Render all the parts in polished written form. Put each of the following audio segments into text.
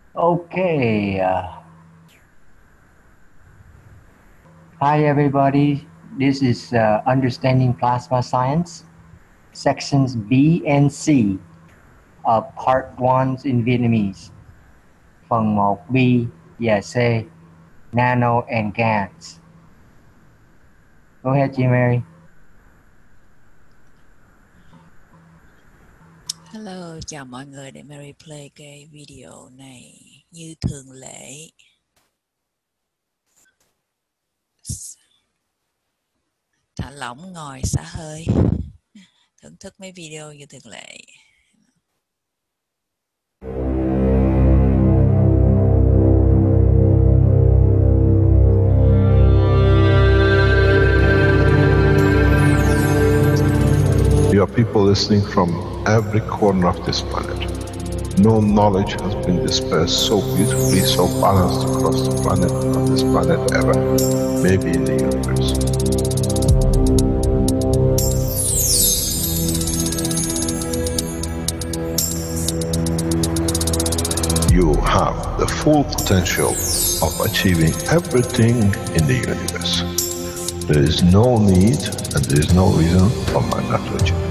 Okay. Hi, everybody. This is Understanding Plasma Science, sections B and C of Part 1 in Vietnamese. Phần 1B và C, Nano and GANs. Go ahead, chị Mary. Hello, chào mọi người. Để Mary play cái video này như thường lệ. Thả lỏng, ngồi, xả hơi. Thưởng thức mấy video như thường lệ. You have people listening from every corner of this planet. No knowledge has been dispersed so beautifully, so balanced across the planet, on this planet ever, maybe in the universe. You have the full potential of achieving everything in the universe. There is no need and there is no reason for man not to achieve.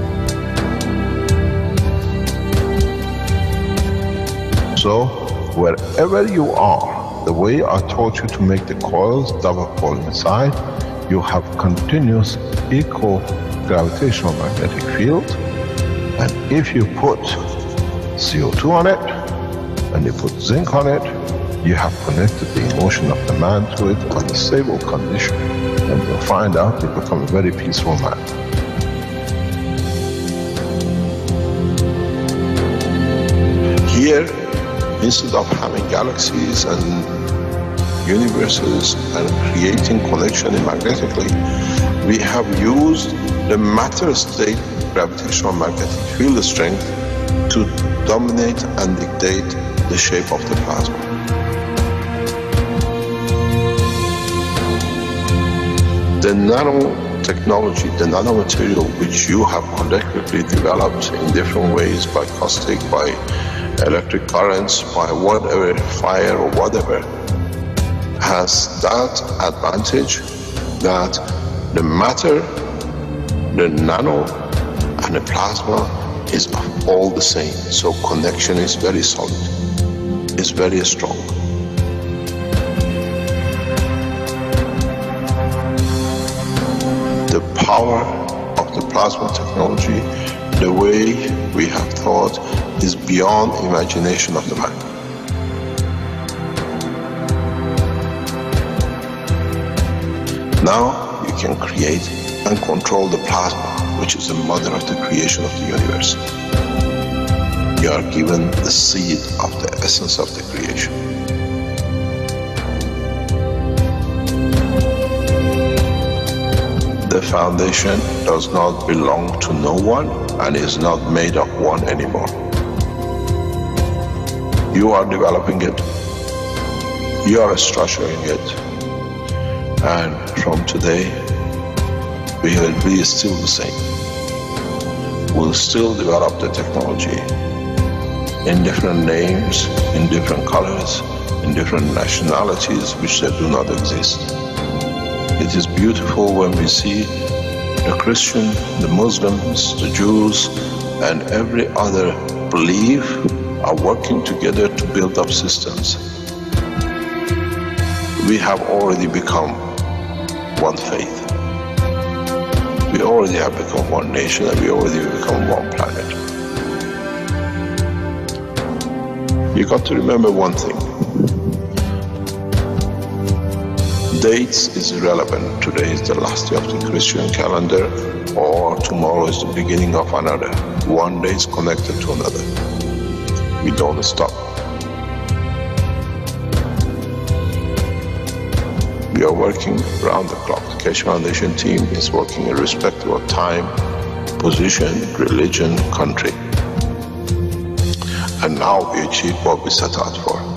So, wherever you are, the way I taught you to make the coils, double coil inside, you have continuous equal gravitational magnetic field, and if you put CO2 on it, and you put zinc on it, you have connected the emotion of the man to it on a stable condition, and you'll find out you become a very peaceful man. Here, instead of having galaxies and universes and creating connection magnetically, we have used the matter state gravitational magnetic field strength to dominate and dictate the shape of the plasma. The nanotechnology, the nanomaterial which you have collectively developed in different ways, by caustic, by electric currents, by whatever, fire or whatever, has that advantage that the matter, the nano and the plasma is all the same. So connection is very solid, it's very strong. The power of the plasma technology, the way we have thought, is beyond imagination of the man. Now you can create and control the plasma, which is the mother of the creation of the universe. You are given the seed of the essence of the creation. The foundation does not belong to no one and is not made of one anymore. You are developing it, you are structuring it, and from today we will be still the same. We'll still develop the technology in different names, in different colors, in different nationalities which they do not exist. It is beautiful when we see the Christian, the Muslims, the Jews, and every other belief are working together to build up systems. We have already become one faith. We already have become one nation, and we already become one planet. You got to remember one thing. Dates is irrelevant. Today is the last day of the Christian calendar, or tomorrow is the beginning of another. One day is connected to another. We don't stop. We are working around the clock. The Keshe Foundation team is working irrespective of time, position, religion, country. And now we achieve what we set out for.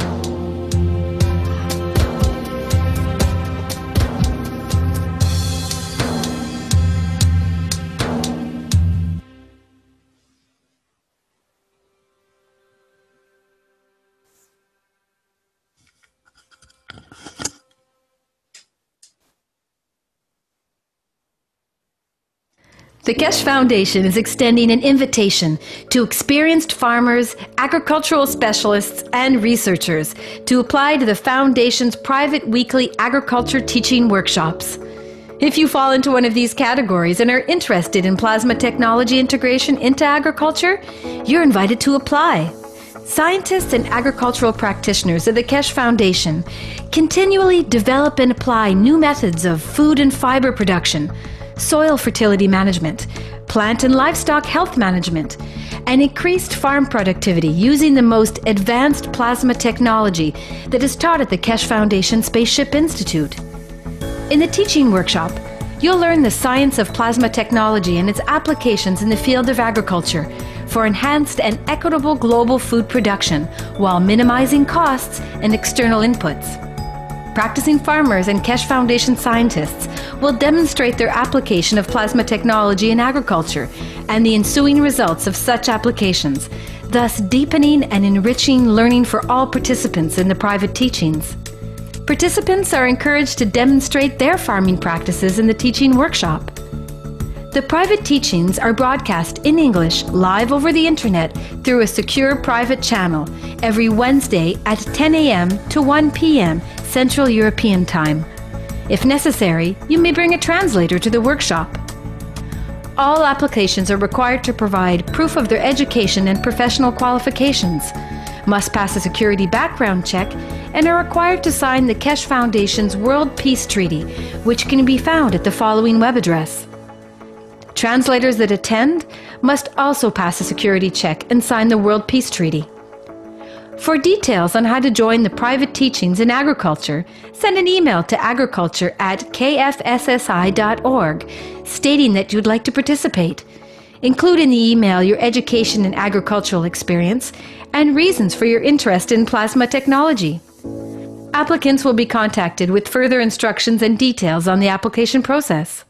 The Keshe Foundation is extending an invitation to experienced farmers, agricultural specialists, and researchers to apply to the Foundation's private weekly agriculture teaching workshops. If you fall into one of these categories and are interested in plasma technology integration into agriculture, you're invited to apply. Scientists and agricultural practitioners of the Keshe Foundation continually develop and apply new methods of food and fiber production, soil fertility management, plant and livestock health management, and increased farm productivity using the most advanced plasma technology that is taught at the Keshe Foundation Spaceship Institute. In the teaching workshop, you'll learn the science of plasma technology and its applications in the field of agriculture for enhanced and equitable global food production while minimizing costs and external inputs. Practicing farmers and Keshe Foundation scientists will demonstrate their application of plasma technology in agriculture and the ensuing results of such applications, thus deepening and enriching learning for all participants in the private teachings. Participants are encouraged to demonstrate their farming practices in the teaching workshop. The private teachings are broadcast in English live over the internet through a secure private channel every Wednesday at 10 a.m. to 1 p.m. Central European Time. If necessary, you may bring a translator to the workshop. All applications are required to provide proof of their education and professional qualifications, must pass a security background check, and are required to sign the Keshe Foundation's World Peace Treaty, which can be found at the following web address. Translators that attend must also pass a security check and sign the World Peace Treaty. For details on how to join the private teachings in agriculture, send an email to agriculture@kfssi.org stating that you'd like to participate. Include in the email your education and agricultural experience and reasons for your interest in plasma technology. Applicants will be contacted with further instructions and details on the application process.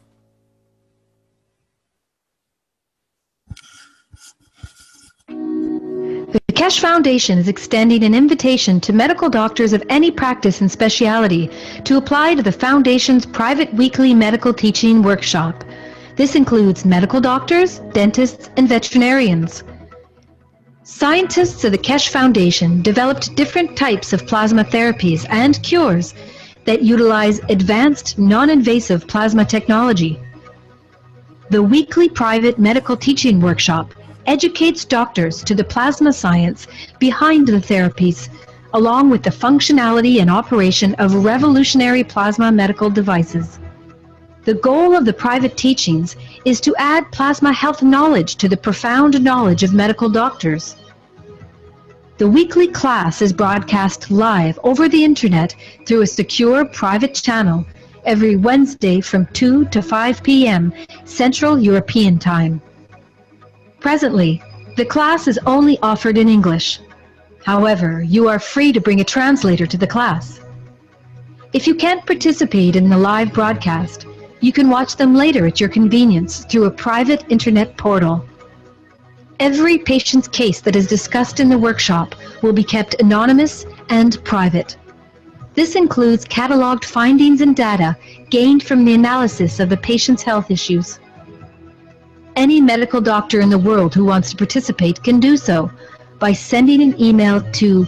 The Keshe Foundation is extending an invitation to medical doctors of any practice and specialty to apply to the Foundation's private weekly medical teaching workshop. This includes medical doctors, dentists, and veterinarians. Scientists of the Keshe Foundation developed different types of plasma therapies and cures that utilize advanced, non-invasive plasma technology. The weekly private medical teaching workshop educates doctors to the plasma science behind the therapies, along with the functionality and operation of revolutionary plasma medical devices. The goal of the private teachings is to add plasma health knowledge to the profound knowledge of medical doctors. The weekly class is broadcast live over the internet through a secure private channel every Wednesday from 2 to 5 p.m. Central European Time. Presently, the class is only offered in English. However, you are free to bring a translator to the class. If you can't participate in the live broadcast, you can watch them later at your convenience through a private internet portal. Every patient's case that is discussed in the workshop will be kept anonymous and private. This includes cataloged findings and data gained from the analysis of the patient's health issues. Any medical doctor in the world who wants to participate can do so by sending an email to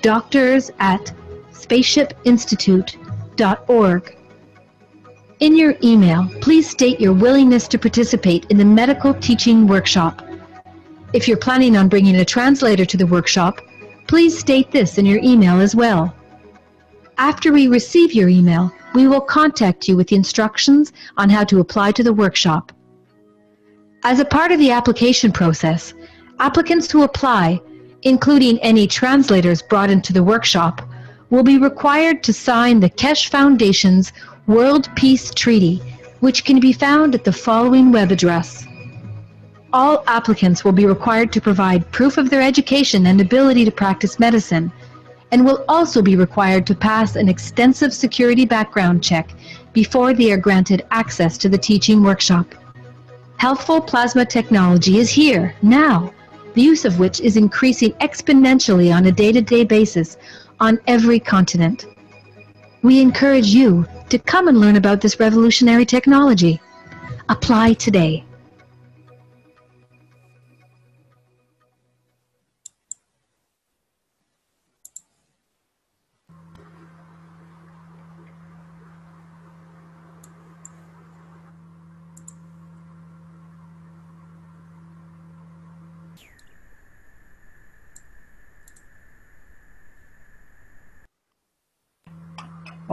doctors@spaceshipinstitute.org. In your email, please state your willingness to participate in the medical teaching workshop. If you're planning on bringing a translator to the workshop, please state this in your email as well. After we receive your email, we will contact you with the instructions on how to apply to the workshop. As a part of the application process, applicants who apply, including any translators brought into the workshop, will be required to sign the Keshe Foundation's World Peace Treaty, which can be found at the following web address. All applicants will be required to provide proof of their education and ability to practice medicine, and will also be required to pass an extensive security background check before they are granted access to the teaching workshop. Healthful plasma technology is here, now, the use of which is increasing exponentially on a day-to-day basis on every continent. We encourage you to come and learn about this revolutionary technology. Apply today.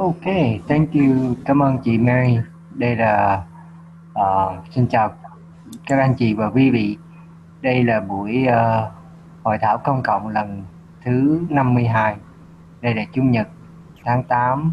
Ok, thank you. Cảm ơn chị Mary. Đây là xin chào các anh chị và quý vị. Đây là buổi hội thảo công cộng lần thứ 52. Đây là Chủ nhật tháng 8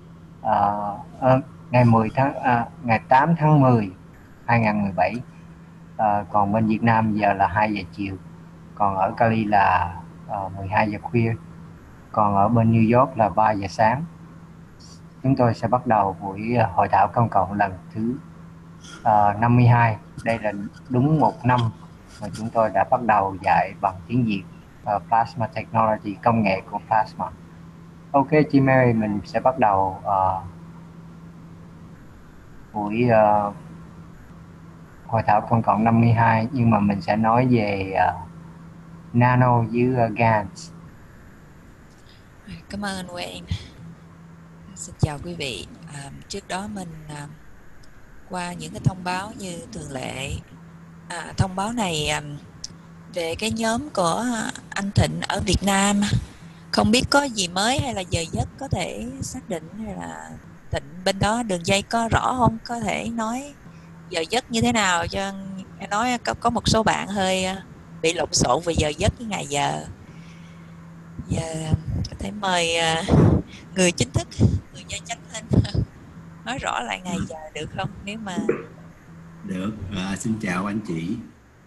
ngày 8 tháng 10 2017. Còn bên Việt Nam giờ là 2 giờ chiều. Còn ở Cali là 12 giờ khuya. Còn ở bên New York là 3 giờ sáng. Chúng tôi sẽ bắt đầu buổi hội thảo công cộng lần thứ 52. Đây là đúng một năm mà chúng tôi đã bắt đầu dạy bằng tiếng Việt Plasma Technology, công nghệ của Plasma. Ok, chị Mary, mình sẽ bắt đầu buổi hội thảo công cộng 52, nhưng mà mình sẽ nói về nano với GANs. Cảm ơn anh Wayne. Xin chào quý vị. Trước đó mình qua những cái thông báo như thường lệ. Thông báo này về cái nhóm của anh Thịnh ở Việt Nam. Không biết có gì mới hay là giờ giấc có thể xác định, hay là Thịnh bên đó đường dây có rõ không? Có thể nói giờ giấc như thế nào cho em nói, có một số bạn hơi bị lộn xộn về giờ giấc với ngày giờ. Giờ có thể mời người chính thức, người gia chánh lên nói rõ lại ngày giờ được không? Nếu mà được. Xin chào anh chị.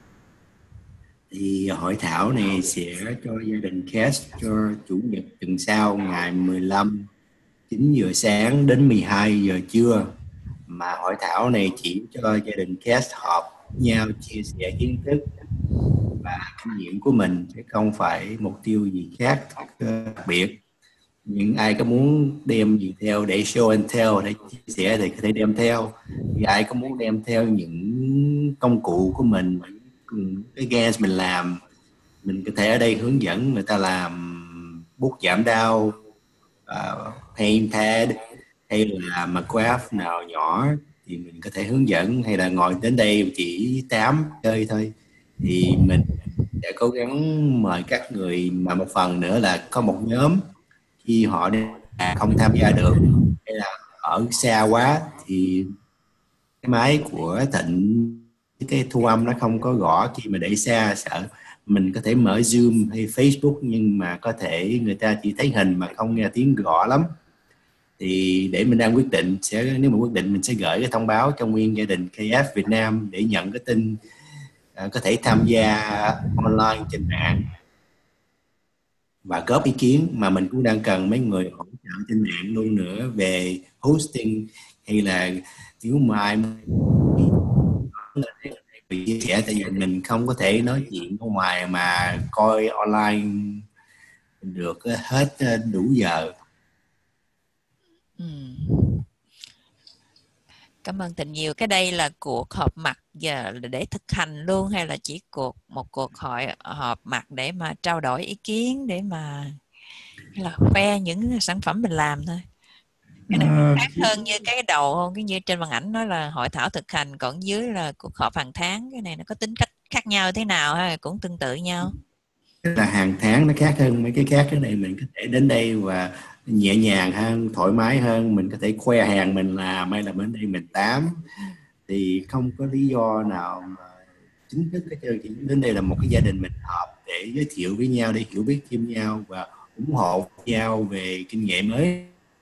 Thì hội thảo này sẽ cho gia đình Cass cho Chủ nhật tuần sau, ngày 15, 9 giờ sáng đến 12 giờ trưa. Mà hội thảo này chỉ cho gia đình Cass họp nhau chia sẻ kiến thức và kinh nghiệm của mình, chứ không phải mục tiêu gì khác đặc biệt. Những ai có muốn đem gì theo để show and tell, để chia sẻ thì có thể đem theo. Thì ai có muốn đem theo những công cụ của mình, cái gas mình làm, mình có thể ở đây hướng dẫn người ta làm bút giảm đau, paint pad, hay là McGrath nào nhỏ thì mình có thể hướng dẫn, hay là ngồi đến đây chỉ tám chơi thôi. Thì mình sẽ cố gắng mời các người, mà một phần nữa là có một nhóm khi họ không tham gia được hay là ở xa quá thì cái máy của Thịnh, cái thu âm nó không có gõ khi mà để xa, sợ mình có thể mở Zoom hay Facebook nhưng mà có thể người ta chỉ thấy hình mà không nghe tiếng gõ lắm. Thì để mình đang quyết định, nếu mà quyết định mình sẽ gửi cái thông báo cho nguyên gia đình KF Việt Nam để nhận cái tin có thể tham gia online trên mạng và góp ý kiến. Mà mình cũng đang cần mấy người hỗ trợ trên mạng luôn nữa về hosting, hay là nếu mà ai chia sẻ, tại vì mình không có thể nói chuyện ở ngoài mà coi online được hết đủ giờ. Cảm ơn Thịnh nhiều. Cái đây là cuộc họp mặt giờ để thực hành luôn, hay là chỉ một cuộc họp mặt để mà trao đổi ý kiến, để mà là khoe những sản phẩm mình làm thôi? Cái này khác hơn như cái đầu không? Cái như trên màn ảnh nói là hội thảo thực hành, còn dưới là cuộc họp hàng tháng. Cái này nó có tính cách khác nhau thế nào hay cũng tương tự nhau? Là hàng tháng nó khác hơn mấy cái khác. Cái này mình có thể đến đây và nhẹ nhàng hơn, thoải mái hơn, mình có thể khoe hàng mình làm, hay là bên đây mình tám, thì không có lý do nào mà chính thức hết trơn. Chỉ đến đây là một cái gia đình mình họp để giới thiệu với nhau, để hiểu biết thêm nhau và ủng hộ nhau về kinh nghiệm mới.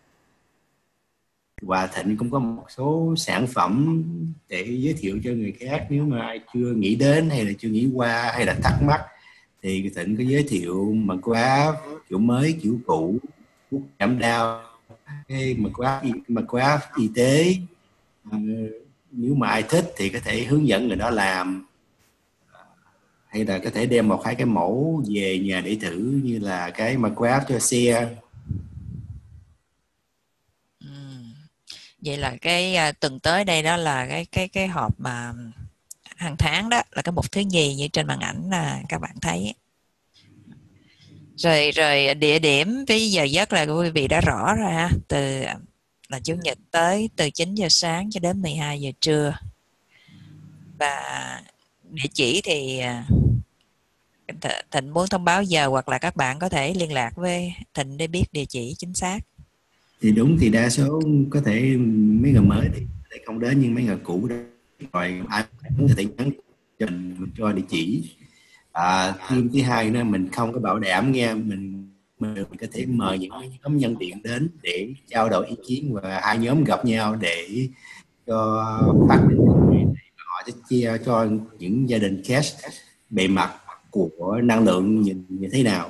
Và Thịnh cũng có một số sản phẩm để giới thiệu cho người khác, nếu mà ai chưa nghĩ đến hay là chưa nghĩ qua hay là thắc mắc thì Thịnh có giới thiệu McGrath kiểu mới, kiểu cũ, thuốc giảm đau, cái McGrath y tế. Nếu mà ai thích thì có thể hướng dẫn người đó làm, hay là có thể đem một hai cái mẫu về nhà để thử, như là cái McGrath cho xe. Vậy là cái tuần tới đây đó là cái họp mà hàng tháng đó, là cái mục thứ nhì như trên màn ảnh là các bạn thấy. Rồi địa điểm với giờ giấc là quý vị đã rõ rồi ha, từ là Chủ nhật tới từ 9 giờ sáng cho đến 12 giờ trưa. Và địa chỉ thì Thịnh muốn thông báo giờ, hoặc là các bạn có thể liên lạc với Thịnh để biết địa chỉ chính xác. Thì đúng, thì đa số có thể mấy người mới thì có thể không đến, nhưng mấy người cũ đó rồi ai cũng có thể nhắn cho mình cho địa chỉ. Thêm thứ hai nữa, mình không có bảo đảm nghe, mình có thể mời những nhóm nhân tiện đến để trao đổi ý kiến, và hai nhóm gặp nhau để cho phát định họ sẽ chia cho những gia đình cast bề mặt của năng lượng như thế nào.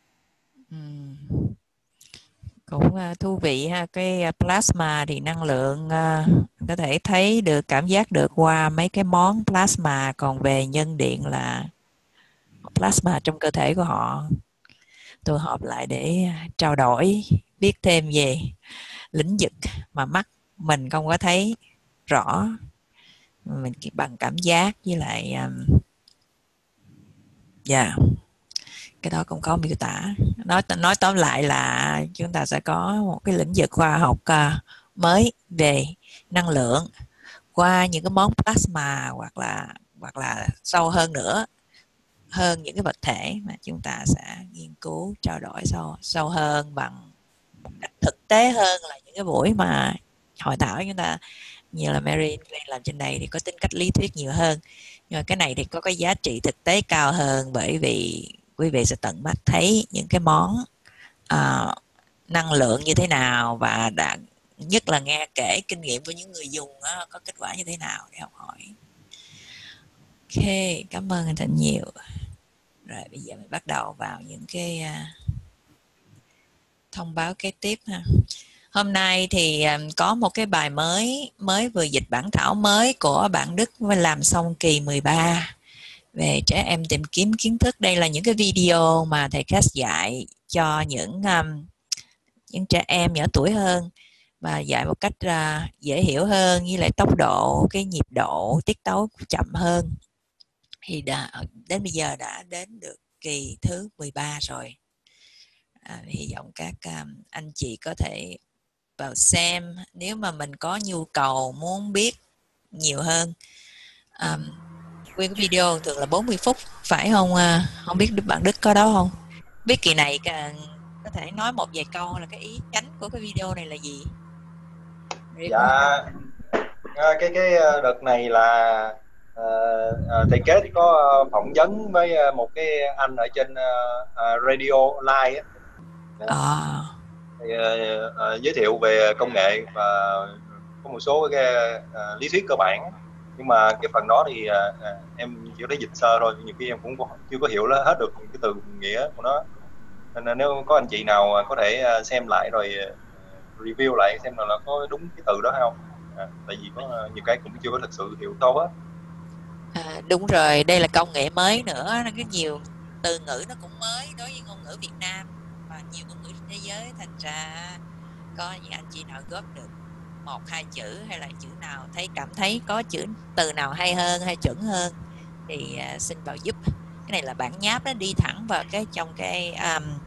Cũng thú vị ha. Cái plasma thì năng lượng có thể thấy được, cảm giác được qua mấy cái món plasma, còn về nhân điện là plasma trong cơ thể của họ. Tụ họp lại để trao đổi, biết thêm về lĩnh vực mà mắt mình không có thấy rõ, mình bằng cảm giác với lại cái đó cũng có miêu tả. Nói tóm lại là chúng ta sẽ có một cái lĩnh vực khoa học mới về năng lượng qua những cái món plasma, hoặc là sâu hơn nữa, hơn những cái vật thể mà chúng ta sẽ nghiên cứu trao đổi sâu hơn bằng một cách thực tế hơn là những cái buổi mà hội thảo chúng ta như là Mary làm trên này thì có tính cách lý thuyết nhiều hơn. Nhưng mà cái này thì có cái giá trị thực tế cao hơn, bởi vì quý vị sẽ tận mắt thấy những cái món năng lượng như thế nào, và nhất là nghe kể kinh nghiệm của những người dùng có kết quả như thế nào để học hỏi. Ok, cảm ơn anh Thịnh nhiều. Rồi bây giờ mình bắt đầu vào những cái thông báo kế tiếp ha. Hôm nay thì có một cái bài mới vừa dịch bản thảo mới của bạn Đức làm xong kỳ 13 về trẻ em tìm kiếm kiến thức. Đây là những cái video mà thầy Cass dạy cho những trẻ em nhỏ tuổi hơn, và dạy một cách dễ hiểu hơn, với lại tốc độ, cái nhịp độ, tiết tấu chậm hơn. Thì đến bây giờ đã đến được kỳ thứ 13 rồi. Hy vọng các anh chị có thể vào xem nếu mà mình có nhu cầu muốn biết nhiều hơn. Nguyên cái video thường là 40 phút phải không? Không biết bạn Đức có đó không? Biết kỳ này có thể nói một vài câu là cái ý chánh của cái video này là gì? Dạ, cái đợt này là thầy Kết có phỏng vấn với một cái anh ở trên Radio Live thì, giới thiệu về công nghệ và có một số cái lý thuyết cơ bản, nhưng mà cái phần đó thì em chỉ có dịch sơ thôi, nhiều khi em cũng chưa có hiểu hết được những cái từ nghĩa của nó, nên nếu có anh chị nào có thể xem lại rồi review lại xem là nó có đúng cái từ đó hay không, tại vì có nhiều cái cũng chưa có thực sự hiểu sâu hết. Đúng rồi, đây là công nghệ mới nữa, cái nhiều từ ngữ nó cũng mới đối với ngôn ngữ Việt Nam và nhiều ngôn ngữ trên thế giới, thành ra có những anh chị nào góp được 1-2 chữ hay là chữ nào cảm thấy có từ nào hay hơn hay chuẩn hơn thì xin vào giúp. Cái này là bản nháp, nó đi thẳng vào trong cái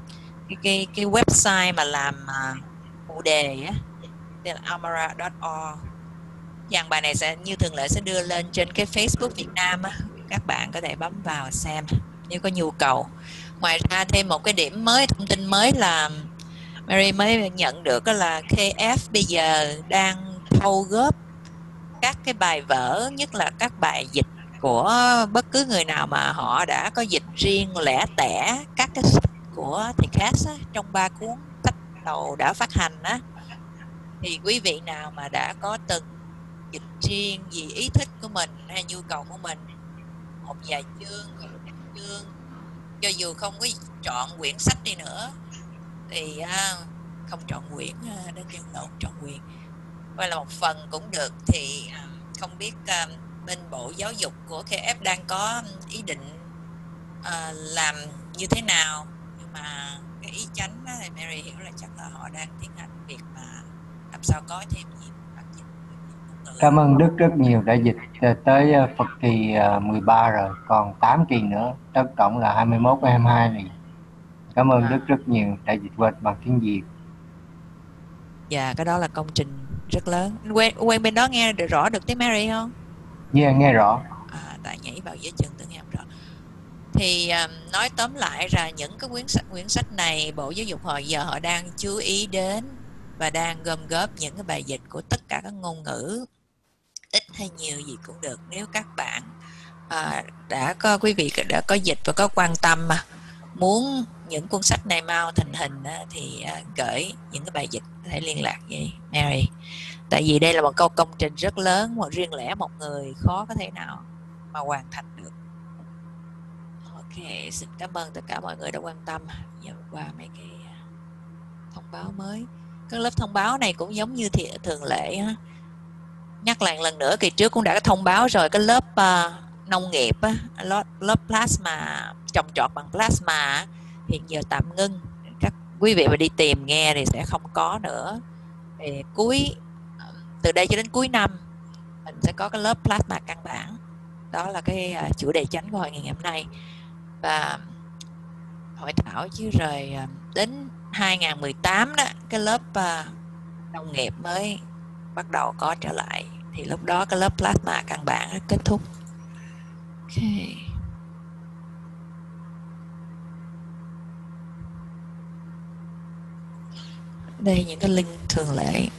website mà làm phụ đề á, tên là amara.org. Dàn bài này sẽ như thường lệ sẽ đưa lên trên cái Facebook Việt Nam á, các bạn có thể bấm vào xem nếu có nhu cầu. Ngoài ra thêm một cái điểm mới, thông tin mới là Mary mới nhận được đó là KF bây giờ đang thâu góp các cái bài vở, nhất là các bài dịch của bất cứ người nào mà họ đã có dịch riêng lẻ tẻ các cái sách của thầy Cass trong 3 cuốn sách đầu đã phát hành á, thì quý vị nào mà đã có từng dịch riêng vì ý thích của mình hay nhu cầu của mình, một vài chương, cho dù không có chọn quyển sách đi nữa thì không chọn quyển đến dân lộn chọn quyền, hay là một phần cũng được, thì không biết bên Bộ Giáo dục của KF đang có ý định làm như thế nào, nhưng mà cái ý chánh đó thì Mary hiểu là chắc là họ đang tiến hành việc mà làm sao có thêm nhiều bản dịch. Cảm ơn Đức rất nhiều đã dịch tới Phật kỳ 13 rồi, còn 8 kỳ nữa, tất cộng là 21 và 22 này. Cảm ơn Đức rất nhiều đã dịch qua bằng tiếng Việt. Dạ, cái đó là công trình rất lớn. Quen bên đó nghe rõ được tiếng Mary không? Yeah, nghe rõ. Tại nhảy vào dưới chân tiếng em rõ. Thì nói tóm lại là những cái quyển sách này Bộ Giáo dục họ đang chú ý đến và đang gom góp những cái bài dịch của tất cả các ngôn ngữ, ít hay nhiều gì cũng được. Nếu các bạn quý vị đã có dịch và có quan tâm mà muốn những cuốn sách này mau thành hình thì gửi những cái bài dịch, có thể liên lạc với Mary. Tại vì đây là một công trình rất lớn, một riêng lẻ một người khó có thể nào mà hoàn thành được. Ok, xin cảm ơn tất cả mọi người đã quan tâm. Giờ qua mấy cái thông báo mới. Các lớp thông báo này cũng giống như thường lệ. Nhắc lại lần nữa, kỳ trước cũng đã có thông báo rồi. Cái lớp nông nghiệp, lớp plasma, trồng trọt bằng plasma hiện giờ tạm ngưng. Các quý vị mà đi tìm nghe thì sẽ không có nữa. Thì từ đây cho đến cuối năm mình sẽ có cái lớp plasma căn bản. Đó là cái chủ đề chính của hội nghị ngày hôm nay. Và hội thảo chứ rồi đến 2018 đó, cái lớp nông nghiệp mới bắt đầu có trở lại, thì lúc đó cái lớp plasma căn bản đã kết thúc. Ok. Đây những cái link thường lệ.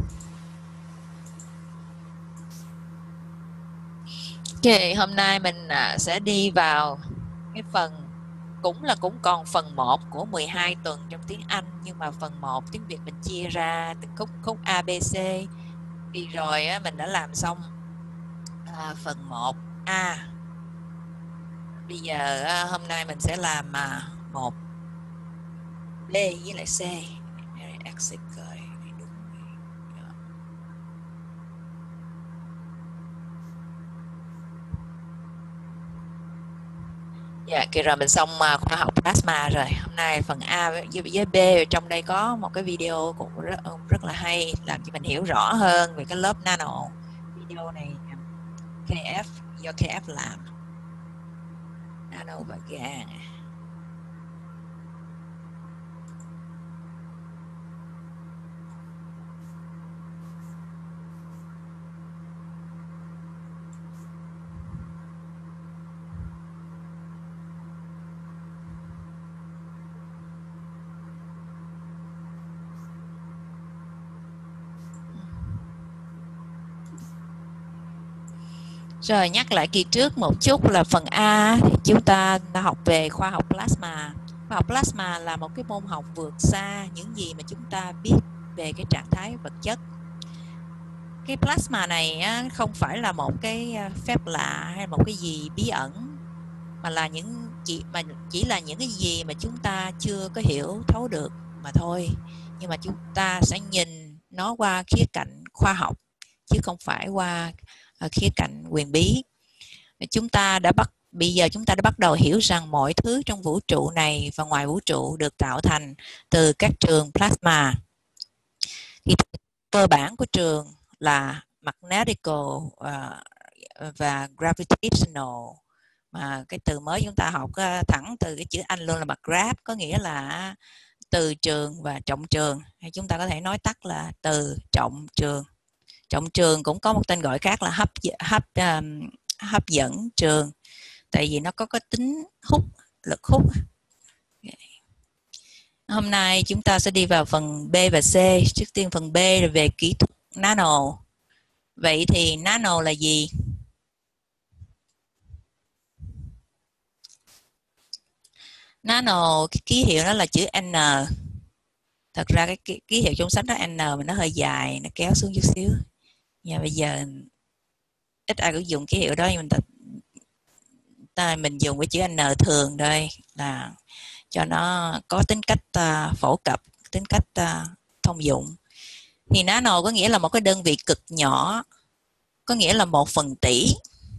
Ok, hôm nay mình sẽ đi vào cái phần cũng còn phần 1 của 12 tuần trong tiếng Anh, nhưng mà phần 1 tiếng Việt mình chia ra từng khúc A, B, C. Đi rồi mình đã làm xong phần 1A. Bây giờ hôm nay mình sẽ làm 1B với lại C. Exit rồi. Dạ, kỳ rồi mình xong khoa học plasma rồi. Hôm nay phần A với B, trong đây có một cái video cũng rất là hay, làm cho mình hiểu rõ hơn về cái lớp nano. Video này do KF làm. Nano và gan. Rồi nhắc lại kỳ trước một chút là phần A thì chúng ta đã học về khoa học plasma. Khoa học plasma là một cái môn học vượt xa những gì mà chúng ta biết về cái trạng thái vật chất. Cái plasma này không phải là một cái phép lạ hay một cái gì bí ẩn, mà là chỉ là những cái gì mà chúng ta chưa có hiểu thấu được mà thôi. Nhưng mà chúng ta sẽ nhìn nó qua khía cạnh khoa học chứ không phải qua khía cạnh quyền bí. Bây giờ chúng ta đã bắt đầu hiểu rằng mọi thứ trong vũ trụ này và ngoài vũ trụ được tạo thành từ các trường plasma. Thì cơ bản của trường là magnetical và gravitational. Mà cái từ mới chúng ta học thẳng từ cái chữ Anh luôn là grav, có nghĩa là từ trường và trọng trường, hay chúng ta có thể nói tắt là từ trọng trường. Trọng trường cũng có một tên gọi khác là hấp dẫn trường, tại vì nó có cái tính lực hút. Hôm nay chúng ta sẽ đi vào phần B và C. Trước tiên phần B là về kỹ thuật nano. Vậy thì nano là gì? Nano, cái ký hiệu nó là chữ N. Thật ra cái ký hiệu trong sách đó N mà nó hơi dài, nó kéo xuống chút xíu. Và bây giờ ít ai cũng dùng ký hiệu đó, nhưng mình dùng cái chữ N thường đây là cho nó có tính cách phổ cập, tính cách thông dụng. Thì nano có nghĩa là một cái đơn vị cực nhỏ, có nghĩa là 1/tỷ,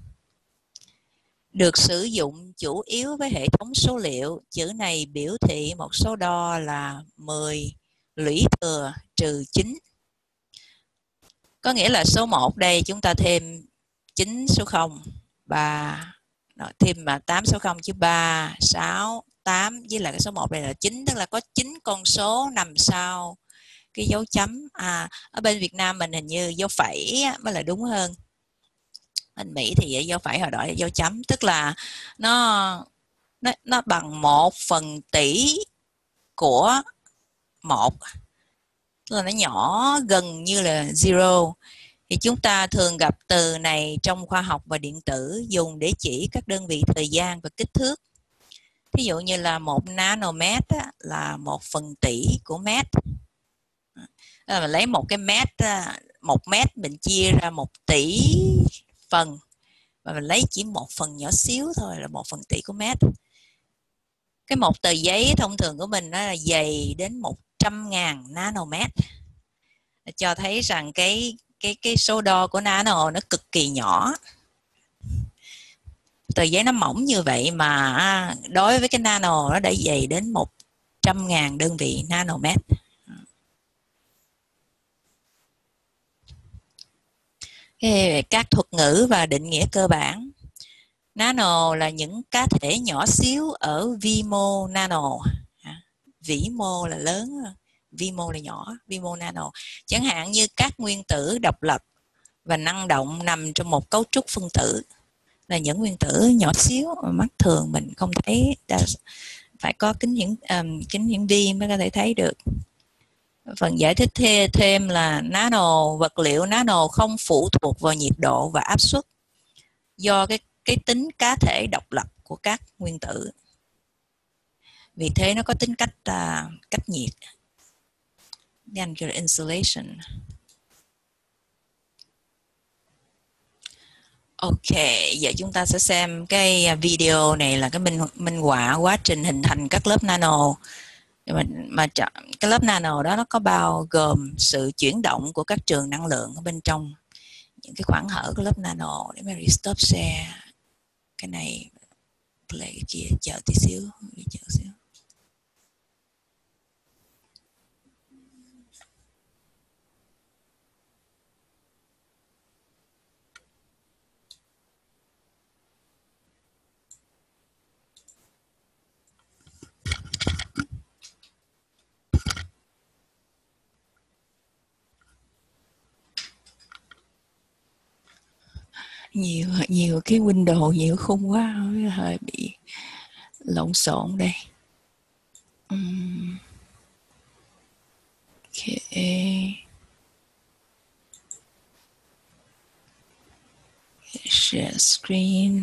được sử dụng chủ yếu với hệ thống số liệu. Chữ này biểu thị một số đo là 10 lũy thừa trừ 9. Có nghĩa là số 1 đây chúng ta thêm 9 số 0, 3, thêm 8 số 0 chứ 3, 6, 8, với lại cái số 1 đây là 9, tức là có 9 con số nằm sau cái dấu chấm. Ở bên Việt Nam mình hình như dấu phẩy mới là đúng hơn. Bên Mỹ thì dấu phẩy hồi đó là dấu chấm, tức là nó bằng 1/tỷ của 1. là nó nhỏ gần như là zero. Thì chúng ta thường gặp từ này trong khoa học và điện tử dùng để chỉ các đơn vị thời gian và kích thước. Ví dụ như là 1 nanomet là 1/1000 của mét. Mình lấy một cái mét, 1 mét mình chia ra 1 tỷ phần, và mình lấy chỉ một phần nhỏ xíu thôi là 1/1000 của mét. Cái một tờ giấy thông thường của mình nó là dày đến 100.000 nanomet, cho thấy rằng cái số đo của nano nó cực kỳ nhỏ. Tờ giấy nó mỏng như vậy mà đối với cái nano nó đã dày đến 100.000 đơn vị nanomet. Các thuật ngữ và định nghĩa cơ bản. Nano là những cá thể nhỏ xíu ở vi mô nano. Vĩ mô là lớn, vi mô là nhỏ, vi mô nano. Chẳng hạn như các nguyên tử độc lập và năng động nằm trong một cấu trúc phân tử, là những nguyên tử nhỏ xíu mà mắt thường mình không thấy, phải có kính hiển vi mới có thể thấy được. Phần giải thích thêm là vật liệu nano không phụ thuộc vào nhiệt độ và áp suất do cái tính cá thể độc lập của các nguyên tử. Vì thế nó có tính cách nhiệt. Then gọi là insulation. Ok, giờ chúng ta sẽ xem cái video này là cái minh họa quá trình hình thành các lớp nano. Cái lớp nano đó nó có bao gồm sự chuyển động của các trường năng lượng ở bên trong những cái khoảng hở của lớp nano. Để mà stop share cái này, play cái kia, chờ tí xíu. Nhiều cái window, nhiều khung quá, hơi bị lộn xộn đây. Okay. Share screen.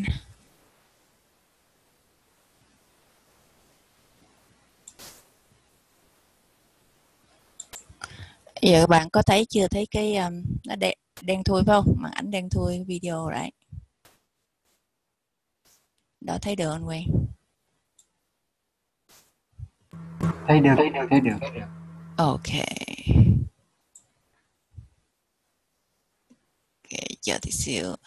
Giờ các bạn có thấy chưa? Thấy cái nó đen thui phải không? Màn ảnh đen thui video right. Đó, thấy được anh Quang? Thấy được. Ok. Chờ tí xíu.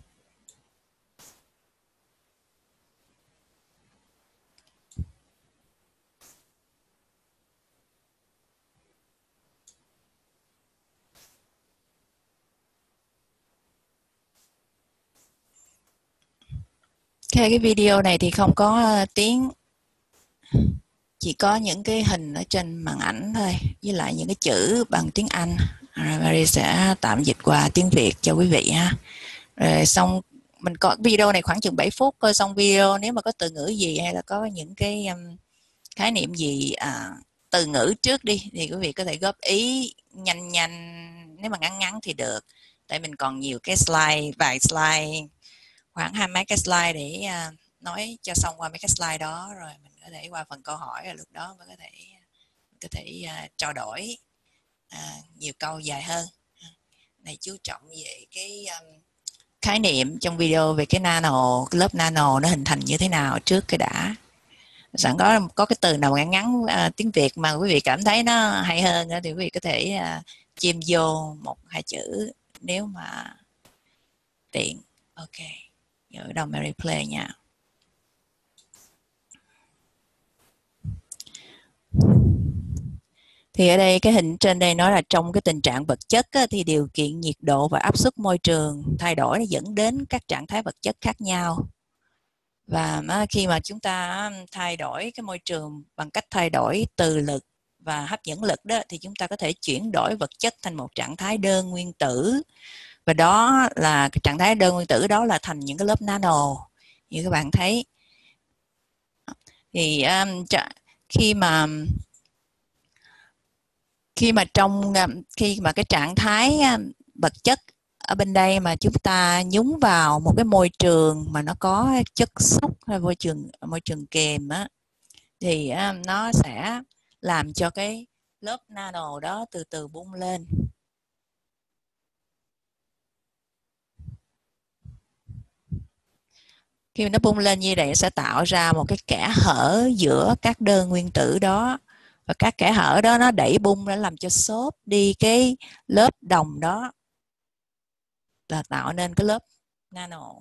Cái video này thì không có tiếng, chỉ có những cái hình ở trên màn ảnh thôi, với lại những cái chữ bằng tiếng Anh. Mary sẽ tạm dịch qua tiếng Việt cho quý vị ha. Rồi xong mình có video này khoảng chừng 7 phút, coi xong video nếu mà có từ ngữ gì hay là có những cái khái niệm gì, từ ngữ trước đi, thì quý vị có thể góp ý nhanh, nếu mà ngắn thì được, tại mình còn nhiều cái slide, vài slide, khoảng 20 mấy cái slide để nói cho xong qua mấy cái slide đó, rồi mình có thể qua phần câu hỏi, rồi lúc đó mới có thể trao đổi nhiều câu dài hơn. Này chú trọng về cái khái niệm trong video về cái nano, cái lớp nano nó hình thành như thế nào trước cái đã. Sẵn có cái từ nào ngắn tiếng Việt mà quý vị cảm thấy nó hay hơn thì quý vị có thể chêm vô 1-2 chữ nếu mà tiện. Ok, giờ bắt đầu Mary play nha. Thì ở đây cái hình trên đây nói là trong cái tình trạng vật chất thì điều kiện nhiệt độ và áp suất môi trường thay đổi dẫn đến các trạng thái vật chất khác nhau. Và khi mà chúng ta thay đổi cái môi trường bằng cách thay đổi từ lực và hấp dẫn lực đó, thì chúng ta có thể chuyển đổi vật chất thành một trạng thái đơn nguyên tử. Và đó là cái trạng thái đơn nguyên tử đó là thành những cái lớp nano như các bạn thấy. Thì khi mà cái trạng thái vật chất ở bên đây mà chúng ta nhúng vào một cái môi trường mà nó có chất xúc hay môi trường kềm á, thì nó sẽ làm cho cái lớp nano đó từ từ bung lên. Khi nó bung lên như vậy sẽ tạo ra một cái kẽ hở giữa các đơn nguyên tử đó, và các kẽ hở đó nó đẩy bung, nó làm cho xốp đi cái lớp đồng đó, là tạo nên cái lớp nano.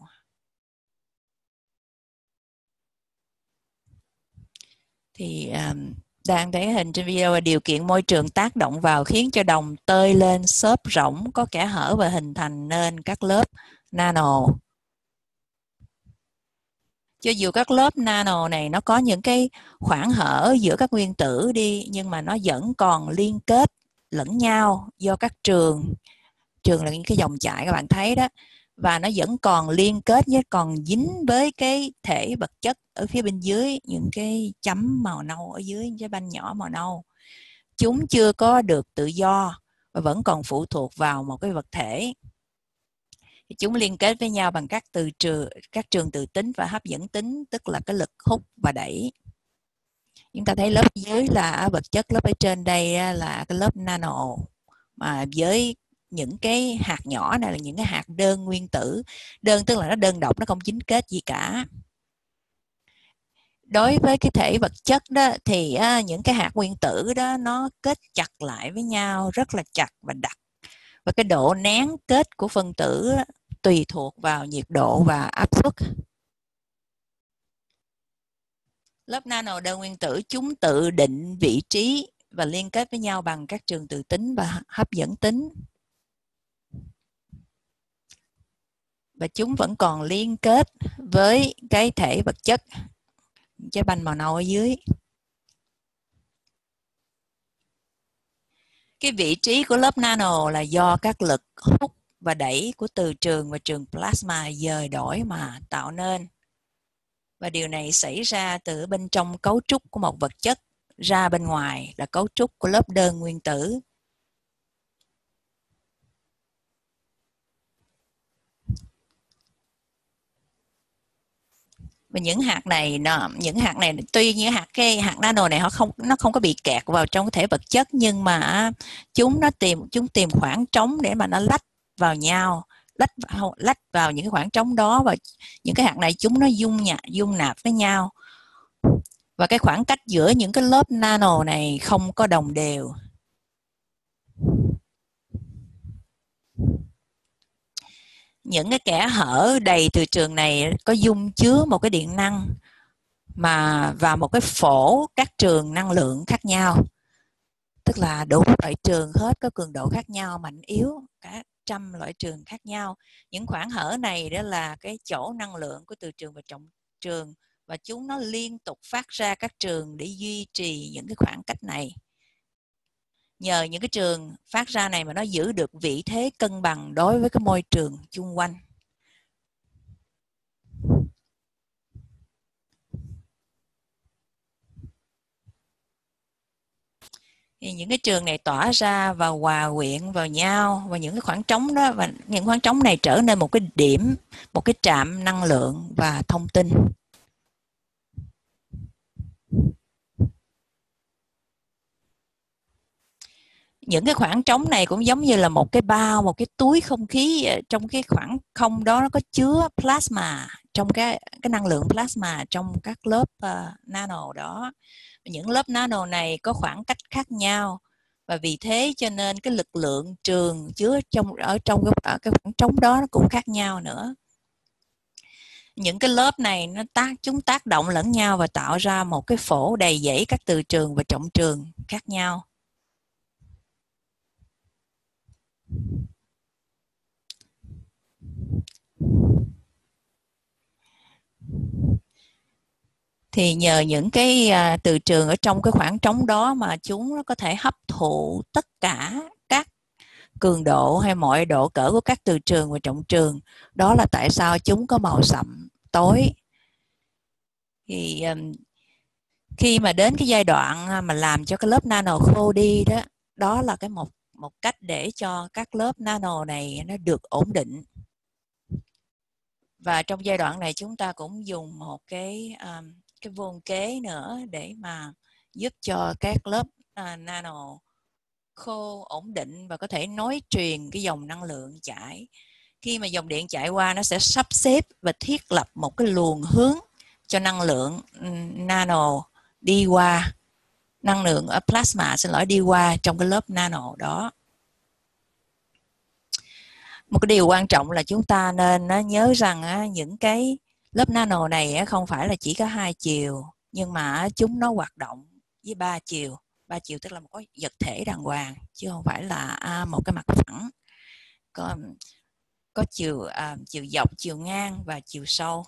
Thì đang thấy hình trên video là điều kiện môi trường tác động vào khiến cho đồng tơi lên, xốp rỗng, có kẽ hở và hình thành nên các lớp nano. Cho dù các lớp nano này nó có những cái khoảng hở giữa các nguyên tử đi, nhưng mà nó vẫn còn liên kết lẫn nhau do các trường là những cái dòng chảy các bạn thấy đó, và nó vẫn còn liên kết với, còn dính với cái thể vật chất ở phía bên dưới, những cái chấm màu nâu ở dưới, những cái banh nhỏ màu nâu. Chúng chưa có được tự do và vẫn còn phụ thuộc vào một cái vật thể. Chúng liên kết với nhau bằng các trường tự tính và hấp dẫn tính, tức là cái lực hút và đẩy. Chúng ta thấy lớp dưới là vật chất, lớp ở trên đây là cái lớp nano, mà với những cái hạt nhỏ này là những cái hạt đơn nguyên tử. Đơn tức là nó đơn độc, nó không dính kết gì cả. Đối với cái thể vật chất đó thì những cái hạt nguyên tử đó nó kết chặt lại với nhau rất là chặt và đặc, và cái độ nén kết của phân tử tùy thuộc vào nhiệt độ và áp suất. Lớp nano đơn nguyên tử chúng tự định vị trí và liên kết với nhau bằng các trường tự tính và hấp dẫn tính. Và chúng vẫn còn liên kết với cái thể vật chất, cái banh màu nâu ở dưới. Cái vị trí của lớp nano là do các lực hút và đẩy của từ trường và trường plasma dời đổi mà tạo nên. Và điều này xảy ra từ bên trong cấu trúc của một vật chất ra bên ngoài là cấu trúc của lớp đơn nguyên tử. Và những hạt này tuy như cái hạt nano này nó không có bị kẹt vào trong cái thể vật chất, nhưng mà chúng tìm khoảng trống để mà nó lách vào nhau, lách vào những cái khoảng trống đó, và những cái hạt này chúng nó dung nạp với nhau, và cái khoảng cách giữa những cái lớp nano này không có đồng đều. Những cái kẽ hở đầy từ trường này có dung chứa một cái điện năng và một cái phổ các trường năng lượng khác nhau, tức là đủ loại trường hết, có cường độ khác nhau, mạnh yếu, cả trăm loại trường khác nhau. Những khoảng hở này đó là cái chỗ năng lượng của từ trường và trọng trường, và chúng nó liên tục phát ra các trường để duy trì những cái khoảng cách này. Nhờ những cái trường phát ra này mà nó giữ được vị thế cân bằng đối với cái môi trường chung quanh. Thì những cái trường này tỏa ra và hòa quyện vào nhau, và những cái khoảng trống đó, và những khoảng trống này trở nên một cái điểm, một cái trạm năng lượng và thông tin. Những cái khoảng trống này cũng giống như là một cái bao, một cái túi không khí. Trong cái khoảng không đó nó có chứa plasma, trong cái năng lượng plasma trong các lớp nano đó. Những lớp nano này có khoảng cách khác nhau, và vì thế cho nên cái lực lượng trường chứa ở trong cái khoảng trống đó nó cũng khác nhau nữa. Những cái lớp này chúng tác động lẫn nhau và tạo ra một cái phổ đầy dẫy các từ trường và trọng trường khác nhau. Thì nhờ những cái từ trường ở trong cái khoảng trống đó mà chúng nó có thể hấp thụ tất cả các cường độ hay mọi độ cỡ của các từ trường và trọng trường. Đó là tại sao chúng có màu sậm tối. Thì khi mà đến cái giai đoạn mà làm cho cái lớp nano khô đi đó, đó là cái một cách để cho các lớp nano này nó được ổn định. Và trong giai đoạn này chúng ta cũng dùng một cái vô kế nữa để mà giúp cho các lớp nano khô ổn định và có thể nối truyền cái dòng năng lượng chảy. Khi mà dòng điện chạy qua, nó sẽ sắp xếp và thiết lập một cái luồng hướng cho năng lượng nano đi qua, năng lượng ở plasma đi qua trong cái lớp nano đó. Một cái điều quan trọng là chúng ta nên nhớ rằng những cái lớp nano này không phải là chỉ có 2 chiều, nhưng mà chúng nó hoạt động với 3 chiều. 3 chiều tức là một cái vật thể đàng hoàng, chứ không phải là một cái mặt phẳng. Có chiều dọc, chiều ngang và chiều sâu.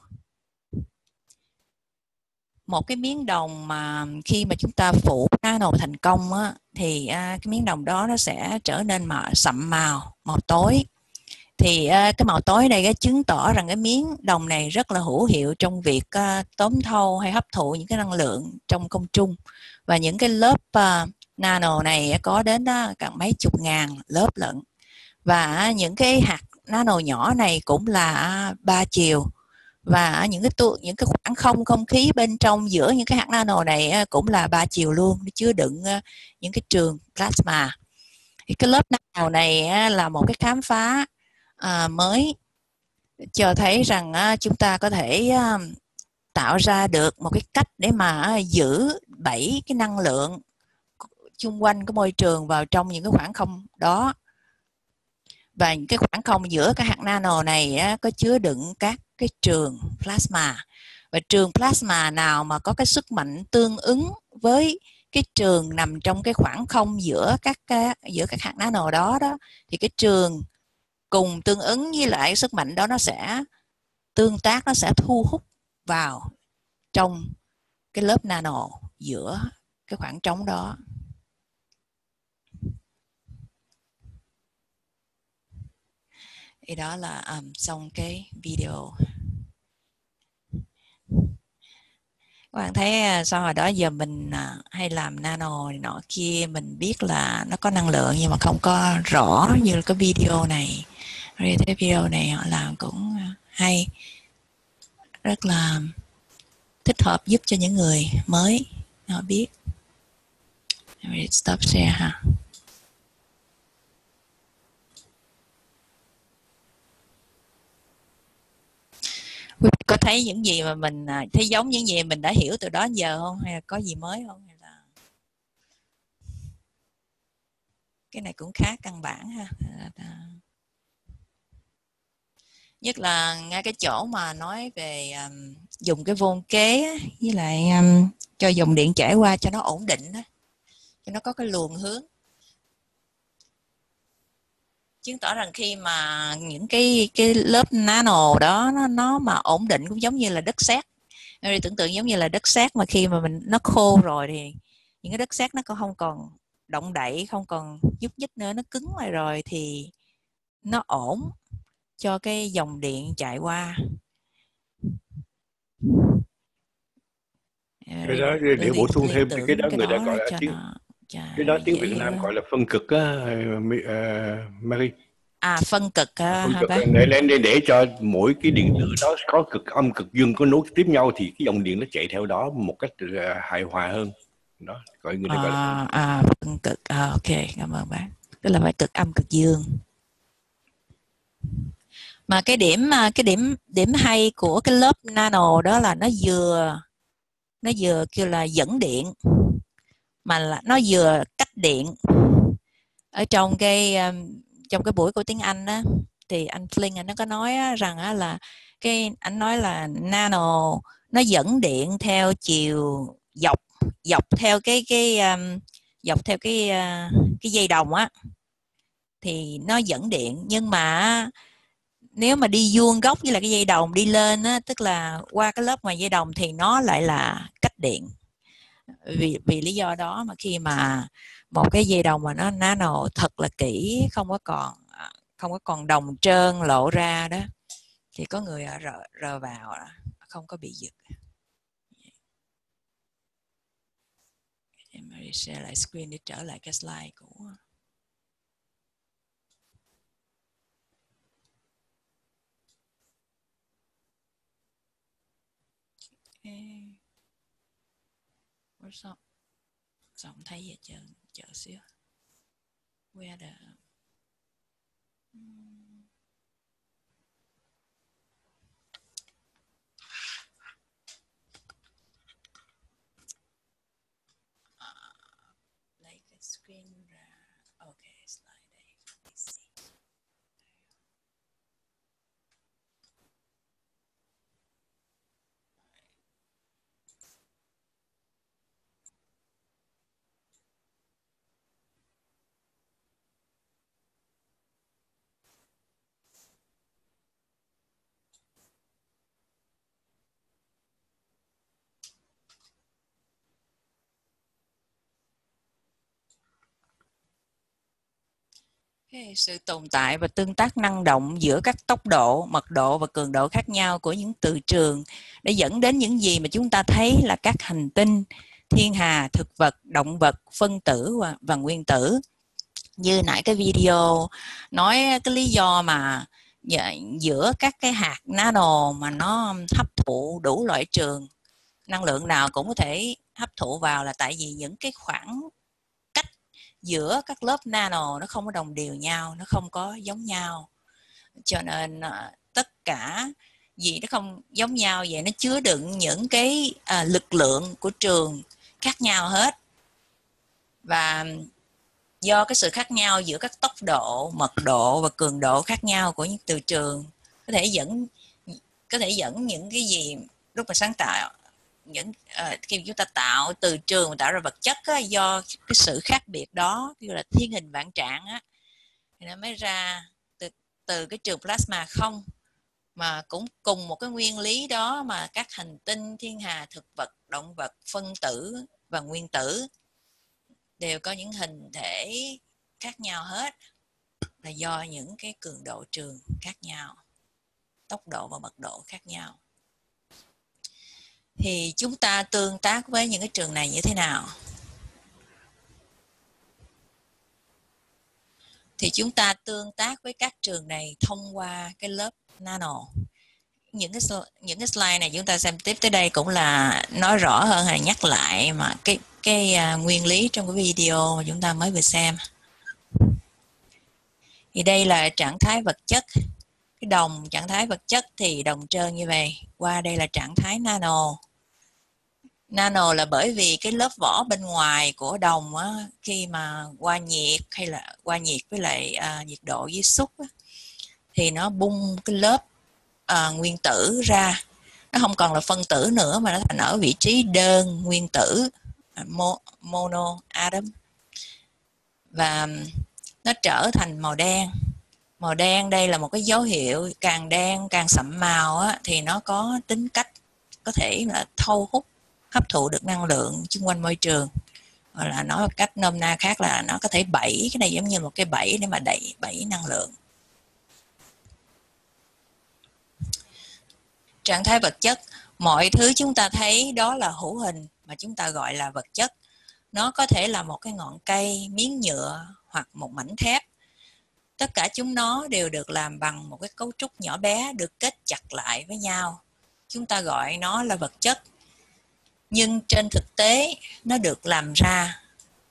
Một cái miếng đồng mà khi mà chúng ta phủ nano thành công thì cái miếng đồng đó nó sẽ trở nên sậm màu tối. Thì cái màu tối này cái chứng tỏ rằng cái miếng đồng này rất là hữu hiệu trong việc tóm thâu hay hấp thụ những cái năng lượng trong không trung. Và những cái lớp nano này có đến cả mấy chục ngàn lớp lận. Và những cái hạt nano nhỏ này cũng là 3 chiều. Và những cái khoảng không khí bên trong giữa những cái hạt nano này cũng là 3 chiều luôn, nó chứa đựng những cái trường plasma. Thì cái lớp nano này là một cái khám phá mới, cho thấy rằng chúng ta có thể tạo ra được một cái cách để mà giữ đẩy cái năng lượng xung quanh cái môi trường vào trong những cái khoảng không đó. Và những cái khoảng không giữa các hạt nano này có chứa đựng các cái trường plasma. Và trường plasma nào mà có cái sức mạnh tương ứng với cái trường nằm trong cái khoảng không giữa các hạt nano đó thì cái trường cùng tương ứng với lại sức mạnh đó, nó sẽ tương tác, nó sẽ thu hút vào trong cái lớp nano giữa cái khoảng trống đó. Thì đó là xong cái video. Các bạn thấy sau hồi đó giờ mình hay làm nano này nọ kia, mình biết là nó có năng lượng nhưng mà không có rõ như cái video này. Rồi cái video này họ làm cũng hay, rất là thích hợp, giúp cho những người mới họ biết. Stop share ha. Có thấy những gì mà mình thấy giống những gì mình đã hiểu từ đó đến giờ không, hay là có gì mới không, hay là cái này cũng khá căn bản ha. Nhất là ngay cái chỗ mà nói về dùng cái vô kế với lại cho dòng điện chảy qua cho nó ổn định đó, cho nó có cái luồng hướng, chứng tỏ rằng khi mà những cái lớp nano đó nó mà ổn định, cũng giống như là đất sét. Rồi tưởng tượng giống như là đất sét mà khi mà nó khô rồi thì những cái đất sét nó không còn động đậy, không còn nhúc nhích nữa, nó cứng lại rồi thì nó ổn cho cái dòng điện chạy qua. Cái đó để bổ sung thêm cái đó, người ta gọi là cái đó tiếng Việt Nam gọi là phân cực á, Mary. Phân cực phân cực để cho mỗi cái điện tử đó có cực âm cực dương có nối tiếp nhau thì cái dòng điện nó chạy theo đó một cách hài hòa hơn. Đó, gọi người ta gọi là phân cực. Ok, cảm ơn bạn. Tức là phải cực âm cực dương. Mà cái điểm hay của cái lớp nano đó là nó vừa kêu là dẫn điện, mà là nó vừa cách điện. Ở trong cái buổi của tiếng Anh đó, thì anh Flynn anh nó có nói rằng là anh nói là nano nó dẫn điện theo chiều dọc theo cái dây đồng á, thì nó dẫn điện. Nhưng mà nếu mà đi vuông góc với là cái dây đồng đi lên á, tức là qua cái lớp ngoài dây đồng, thì nó lại là cách điện. Vì lý do đó mà khi mà một cái dây đồng mà nó nano thật là kỹ, không có còn đồng trơn lộ ra đó, thì có người rờ vào không có bị giật. Em share lại screen để trở lại cái slide cũ. Sao không thấy gì chờ xíu. Where the lấy cái screen ra. Ok, slide đây. Sự tồn tại và tương tác năng động giữa các tốc độ, mật độ và cường độ khác nhau của những từ trường để dẫn đến những gì mà chúng ta thấy là các hành tinh, thiên hà, thực vật, động vật, phân tử và nguyên tử. Như nãy cái video nói cái lý do mà giữa các cái hạt nano mà nó hấp thụ đủ loại trường năng lượng nào cũng có thể hấp thụ vào là tại vì những cái khoảng cách giữa các lớp nano nó không có đồng đều nhau, nó không có giống nhau, cho nên tất cả gì nó không giống nhau vậy nó chứa đựng những cái lực lượng của trường khác nhau hết. Và do cái sự khác nhau giữa các tốc độ, mật độ và cường độ khác nhau của những từ trường có thể dẫn những cái gì lúc mà sáng tạo khi chúng ta tạo từ trường mà tạo ra vật chất á, do cái sự khác biệt đó gọi là thiên hình vạn trạng á, thì nó mới ra từ cái trường plasma không, mà cũng cùng một cái nguyên lý đó mà các hành tinh, thiên hà, thực vật, động vật, phân tử và nguyên tử đều có những hình thể khác nhau hết, là do những cái cường độ trường khác nhau, tốc độ và mật độ khác nhau. Thì chúng ta tương tác với những cái trường này như thế nào? Thì chúng ta tương tác với các trường này thông qua cái lớp nano. Những cái slide này chúng ta xem tiếp tới đây cũng là nói rõ hơn hay nhắc lại mà cái nguyên lý trong cái video mà chúng ta mới vừa xem. Thì đây là trạng thái vật chất. Cái đồng trạng thái vật chất thì đồng trơn như vậy. Qua đây là trạng thái nano. Nano là bởi vì cái lớp vỏ bên ngoài của đồng á, khi mà qua nhiệt hay là qua nhiệt với lại nhiệt độ với xúc á, thì nó bung cái lớp nguyên tử ra. Nó không còn là phân tử nữa mà nó thành ở vị trí đơn nguyên tử, mono atom, và nó trở thành màu đen. Màu đen đây là một cái dấu hiệu càng đen càng sậm màu á, thì nó có tính cách có thể là thâu hút, hấp thụ được năng lượng xung quanh môi trường, hoặc là nói một cách nôm na khác là nó có thể bẫy, cái này giống như một cái bẫy để mà bẫy năng lượng. Trạng thái vật chất, mọi thứ chúng ta thấy đó là hữu hình mà chúng ta gọi là vật chất. Nó có thể là một cái ngọn cây, miếng nhựa hoặc một mảnh thép. Tất cả chúng nó đều được làm bằng một cái cấu trúc nhỏ bé được kết chặt lại với nhau. Chúng ta gọi nó là vật chất. Nhưng trên thực tế nó được làm ra.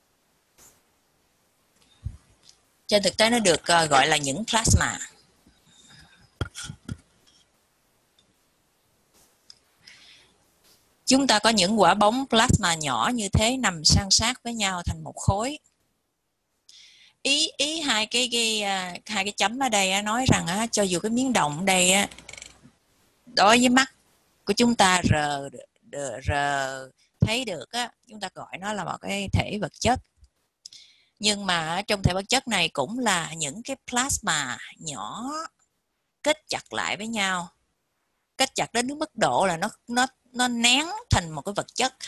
Trên thực tế nó được gọi là những plasma. Chúng ta có những quả bóng plasma nhỏ như thế nằm san sát với nhau thành một khối. Ý hai cái chấm ở đây nói rằng cho dù cái miếng đồng ở đây đối với mắt của chúng ta rờ thấy được chúng ta gọi nó là một cái thể vật chất. Nhưng mà trong thể vật chất này cũng là những cái plasma nhỏ kết chặt lại với nhau, kết chặt đến mức độ là nó nén thành một cái vật chất.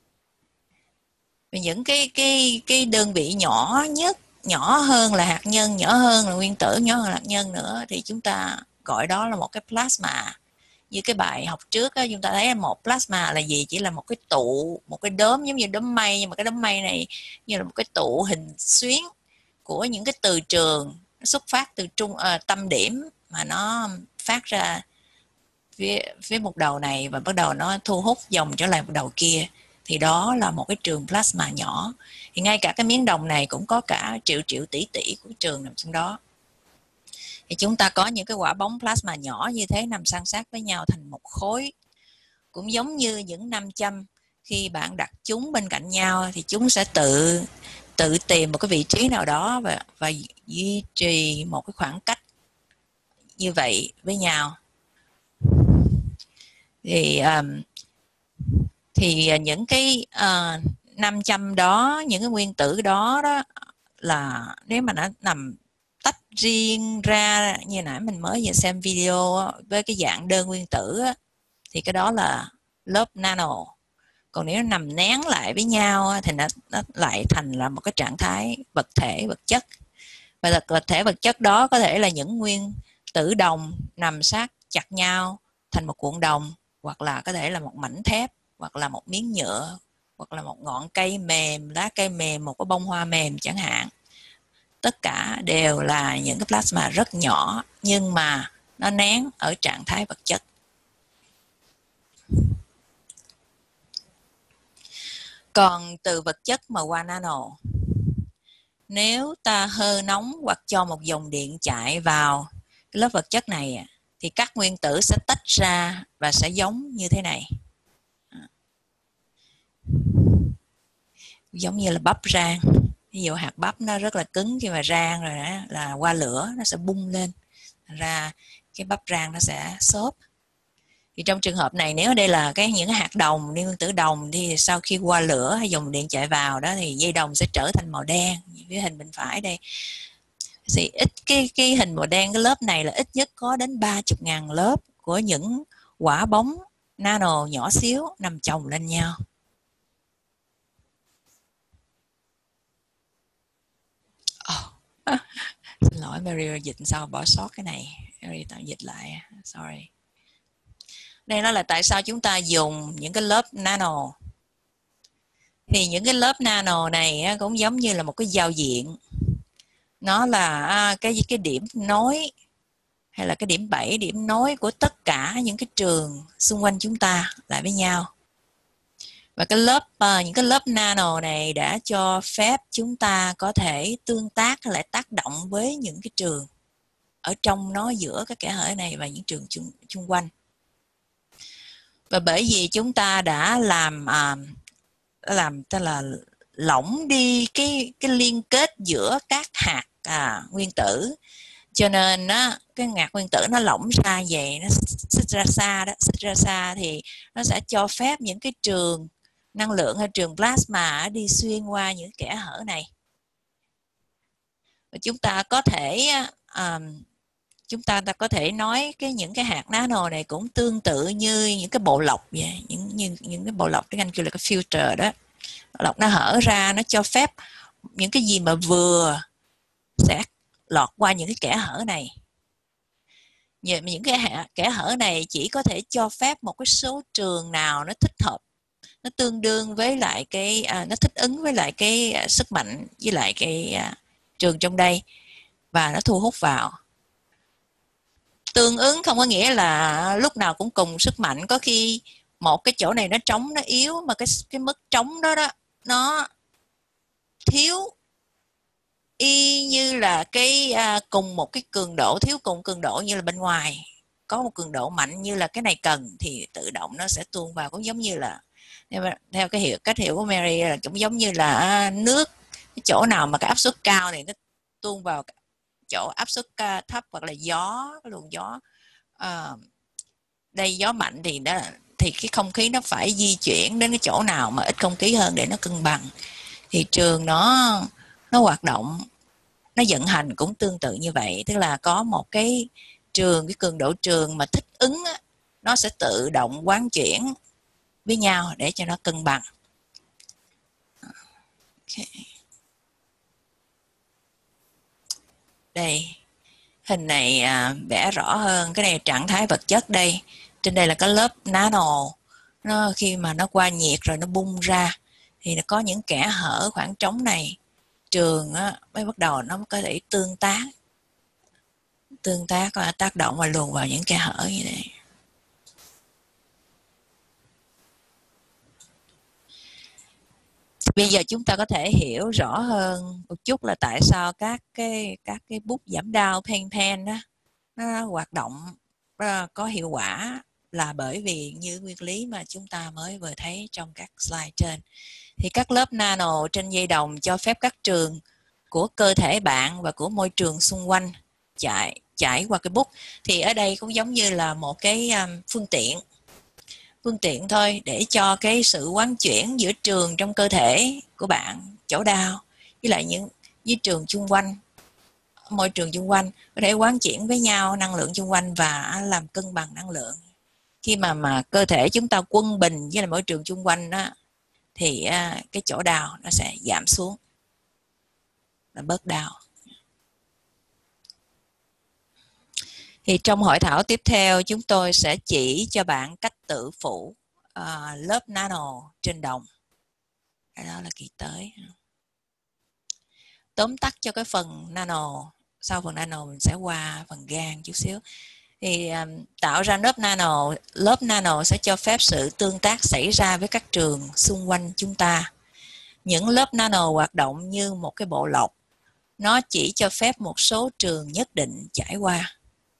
Và những cái đơn vị nhỏ nhất, nhỏ hơn là hạt nhân, nhỏ hơn là nguyên tử, nhỏ hơn là hạt nhân nữa, thì chúng ta gọi đó là một cái plasma. như cái bài học trước á, chúng ta thấy một plasma là gì? Chỉ là một cái tụ, một cái đốm giống như đốm mây, nhưng mà cái đốm mây này như là một cái tụ hình xuyến của những cái từ trường xuất phát từ tâm điểm mà nó phát ra phía một đầu này và bắt đầu nó thu hút dòng trở lại một đầu kia, thì đó là một cái trường plasma nhỏ. Thì ngay cả cái miếng đồng này cũng có cả triệu triệu tỷ tỷ của trường nằm trong đó. Thì chúng ta có những cái quả bóng plasma nhỏ như thế nằm san sát với nhau thành một khối, cũng giống như những nam châm. Khi bạn đặt chúng bên cạnh nhau thì chúng sẽ tự tìm một cái vị trí nào đó và duy trì một cái khoảng cách như vậy với nhau. Thì những cái nam châm đó, những cái nguyên tử đó là nếu mà nó nằm tách riêng ra như nãy mình mới vừa xem video với cái dạng đơn nguyên tử thì cái đó là lớp nano. Còn nếu nó nằm nén lại với nhau thì nó lại thành là một cái trạng thái vật thể, vật chất. Và vật thể vật chất đó có thể là những nguyên tử đồng nằm sát chặt nhau thành một cuộn đồng, hoặc là có thể là một mảnh thép, hoặc là một miếng nhựa, hoặc là một ngọn cây mềm, lá cây mềm, một cái bông hoa mềm chẳng hạn. Tất cả đều là những cái plasma rất nhỏ nhưng mà nó nén ở trạng thái vật chất. Còn từ vật chất mà qua nano, nếu ta hơi nóng hoặc cho một dòng điện chạy vào cái lớp vật chất này thì các nguyên tử sẽ tách ra và sẽ giống như thế này. Giống như là bắp rang. Ví dụ hạt bắp nó rất là cứng, khi mà rang rồi đó, là qua lửa nó sẽ bung lên, ra cái bắp rang nó sẽ xốp. Thì trong trường hợp này, nếu đây là những cái hạt đồng, nguyên tử đồng, thì sau khi qua lửa hay dòng điện chạy vào đó thì dây đồng sẽ trở thành màu đen. Cái hình bên phải đây thì cái hình màu đen, cái lớp này là ít nhất có đến 30.000 lớp của những quả bóng nano nhỏ xíu nằm chồng lên nhau. Xin lỗi Mary, dịch sao bỏ sót cái này. Mary tạm dịch lại, sorry. Đây nó là tại sao chúng ta dùng những cái lớp nano. Thì những cái lớp nano này cũng giống như là một cái giao diện. Nó là cái điểm nối, hay là cái điểm bẫy, điểm nối của tất cả những cái trường xung quanh chúng ta lại với nhau. Và những cái lớp nano này đã cho phép chúng ta có thể tương tác lại tác động với những cái trường ở trong nó, giữa cái kẽ hở này và những trường chung quanh. Và bởi vì chúng ta đã làm tức là lỏng đi cái liên kết giữa các hạt nguyên tử, cho nên cái hạt nguyên tử nó lỏng ra vậy, nó xích ra xa thì nó sẽ cho phép những cái trường năng lượng hay trường plasma đi xuyên qua những kẽ hở này. Và chúng ta có thể nói những cái hạt nano này cũng tương tự như những cái bộ lọc vậy, những cái bộ lọc tiếng Anh kêu là cái filter đó. Bộ lọc nó hở ra, nó cho phép những cái gì mà vừa sẽ lọt qua những cái kẽ hở này. Những cái kẽ hở này chỉ có thể cho phép một cái số trường nào nó thích hợp, nó tương đương với lại nó thích ứng với lại cái sức mạnh với lại cái trường trong đây, và nó thu hút vào. Tương ứng không có nghĩa là lúc nào cũng cùng sức mạnh. Có khi một cái chỗ này nó trống, nó yếu, mà cái mức trống đó nó thiếu, y như là cùng một cái cường độ, thiếu cùng cường độ như là bên ngoài có một cường độ mạnh như là cái này cần, thì tự động nó sẽ tuôn vào. Cũng giống như là theo cách hiểu của Mary là cũng giống như là nước, cái chỗ nào mà cái áp suất cao thì nó tuôn vào chỗ áp suất thấp, hoặc là gió, cái luồng gió đây gió mạnh thì cái không khí nó phải di chuyển đến cái chỗ nào mà ít không khí hơn để nó cân bằng. Thì trường nó hoạt động, nó vận hành cũng tương tự như vậy, tức là có một cái cường độ trường mà thích ứng nó sẽ tự động quán chuyển với nhau để cho nó cân bằng. Okay. Đây hình này vẽ rõ hơn. Cái này trạng thái vật chất đây, trên đây là cái lớp nano, nó khi mà nó qua nhiệt rồi nó bung ra thì nó có những kẽ hở khoảng trống này, trường á, mới bắt đầu nó có thể tương tác và tác động và luồn vào những kẽ hở như này. Bây giờ chúng ta có thể hiểu rõ hơn một chút là tại sao các cái bút giảm đau pen đó nó hoạt động có hiệu quả, là bởi vì như nguyên lý mà chúng ta mới vừa thấy trong các slide trên. Thì các lớp nano trên dây đồng cho phép các trường của cơ thể bạn và của môi trường xung quanh chảy qua cái bút. Thì ở đây cũng giống như là một cái phương tiện thôi để cho cái sự quán chuyển giữa trường trong cơ thể của bạn, chỗ đau, với lại với trường chung quanh, môi trường chung quanh, có thể quán chuyển với nhau năng lượng chung quanh và làm cân bằng năng lượng. Khi mà cơ thể chúng ta quân bình với lại môi trường chung quanh đó, thì cái chỗ đau nó sẽ giảm xuống, là bớt đau. Thì trong hội thảo tiếp theo chúng tôi sẽ chỉ cho bạn cách tự phủ lớp nano trên đồng. Cái đó là kỳ tới. Tóm tắt cho cái phần nano, sau phần nano mình sẽ qua phần gan chút xíu. Thì tạo ra lớp nano sẽ cho phép sự tương tác xảy ra với các trường xung quanh chúng ta. Những lớp nano hoạt động như một cái bộ lọc, nó chỉ cho phép một số trường nhất định trải qua.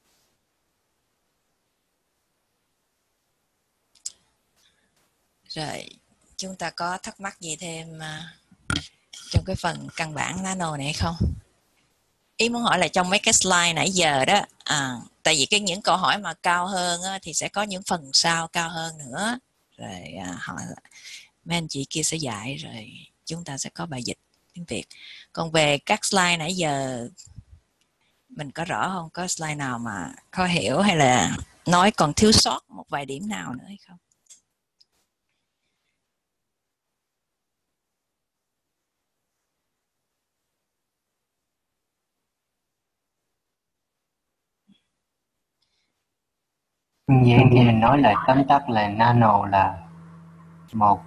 Rồi, chúng ta có thắc mắc gì thêm trong cái phần căn bản nano này không? Ý muốn hỏi là trong mấy cái slide nãy giờ đó, tại vì những câu hỏi mà cao hơn thì sẽ có những phần sau cao hơn nữa. Rồi mấy anh chị kia sẽ dạy, rồi chúng ta sẽ có bài dịch tiếng Việt. Còn về các slide nãy giờ, mình có rõ không? Có slide nào mà khó hiểu hay là nói còn thiếu sót một vài điểm nào nữa hay không? Vậy thì mình nói lại tóm tắt là nano là một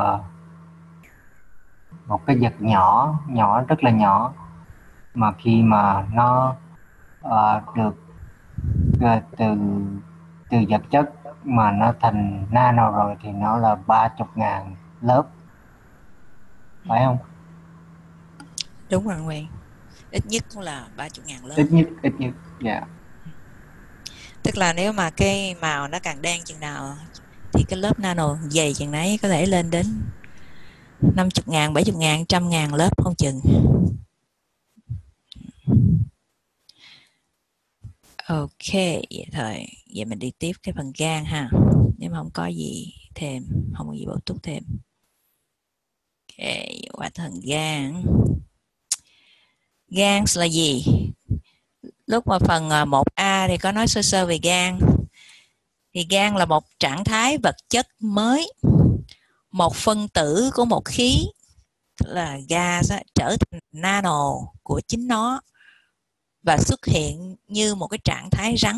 cái vật nhỏ rất là nhỏ, mà khi mà nó được từ vật chất mà nó thành nano rồi thì nó là 30.000 lớp, phải không? Đúng rồi Nguyên, ít nhất cũng là 30.000 lớp. Ít nhất, dạ. Tức là nếu mà cái màu nó càng đen chừng nào thì cái lớp nano dày chừng nấy, có thể lên đến 50.000, 70.000, 100.000 lớp không chừng. Ok, vậy thôi. Vậy mình đi tiếp cái phần gan ha. Nếu mà không có gì thêm, không có gì bổ túc thêm. Ok, qua phần gan. Gan là gì? Lúc mà phần 1A thì có nói sơ sơ về gan. Thì gan là một trạng thái vật chất mới, một phân tử của một khí là gas trở thành nano của chính nó và xuất hiện như một cái trạng thái rắn.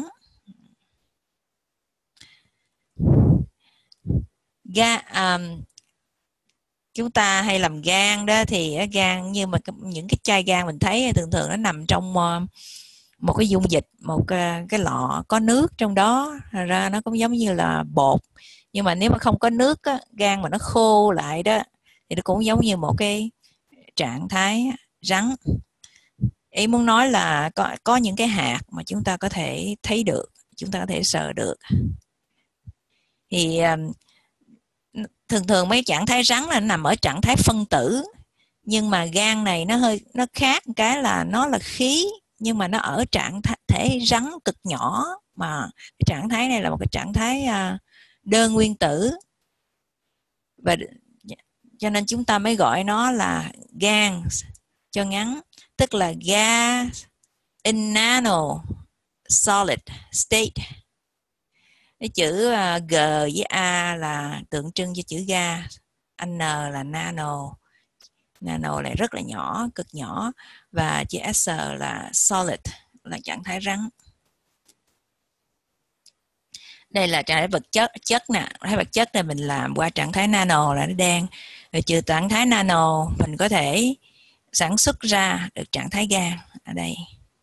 Chúng ta hay làm gan đó, thì gan như mà những cái chai gan mình thấy thường thường nó nằm trong một cái dung dịch, một cái lọ có nước trong đó, ra nó cũng giống như là bột. Nhưng mà nếu mà không có nước á, gan mà nó khô lại đó thì nó cũng giống như một cái trạng thái rắn. Ý muốn nói là có những cái hạt mà chúng ta có thể thấy được, chúng ta có thể sờ được. Thì thường thường mấy trạng thái rắn là nằm ở trạng thái phân tử, nhưng mà gan này nó khác cái là nó là khí, nhưng mà nó ở trạng thể rắn cực nhỏ, mà cái trạng thái này là một cái trạng thái đơn nguyên tử, và cho nên chúng ta mới gọi nó là gan cho ngắn, tức là gas in nano solid state. Cái chữ G với A là tượng trưng cho chữ gas, N là nano, nano lại rất là nhỏ, cực nhỏ, và chữ S là solid, là trạng thái rắn. Đây là trạng thái vật chất nè. Trạng thái vật chất này mình làm qua trạng thái nano là nó đen. Rồi trừ trạng thái nano mình có thể sản xuất ra được trạng thái gan ở đây.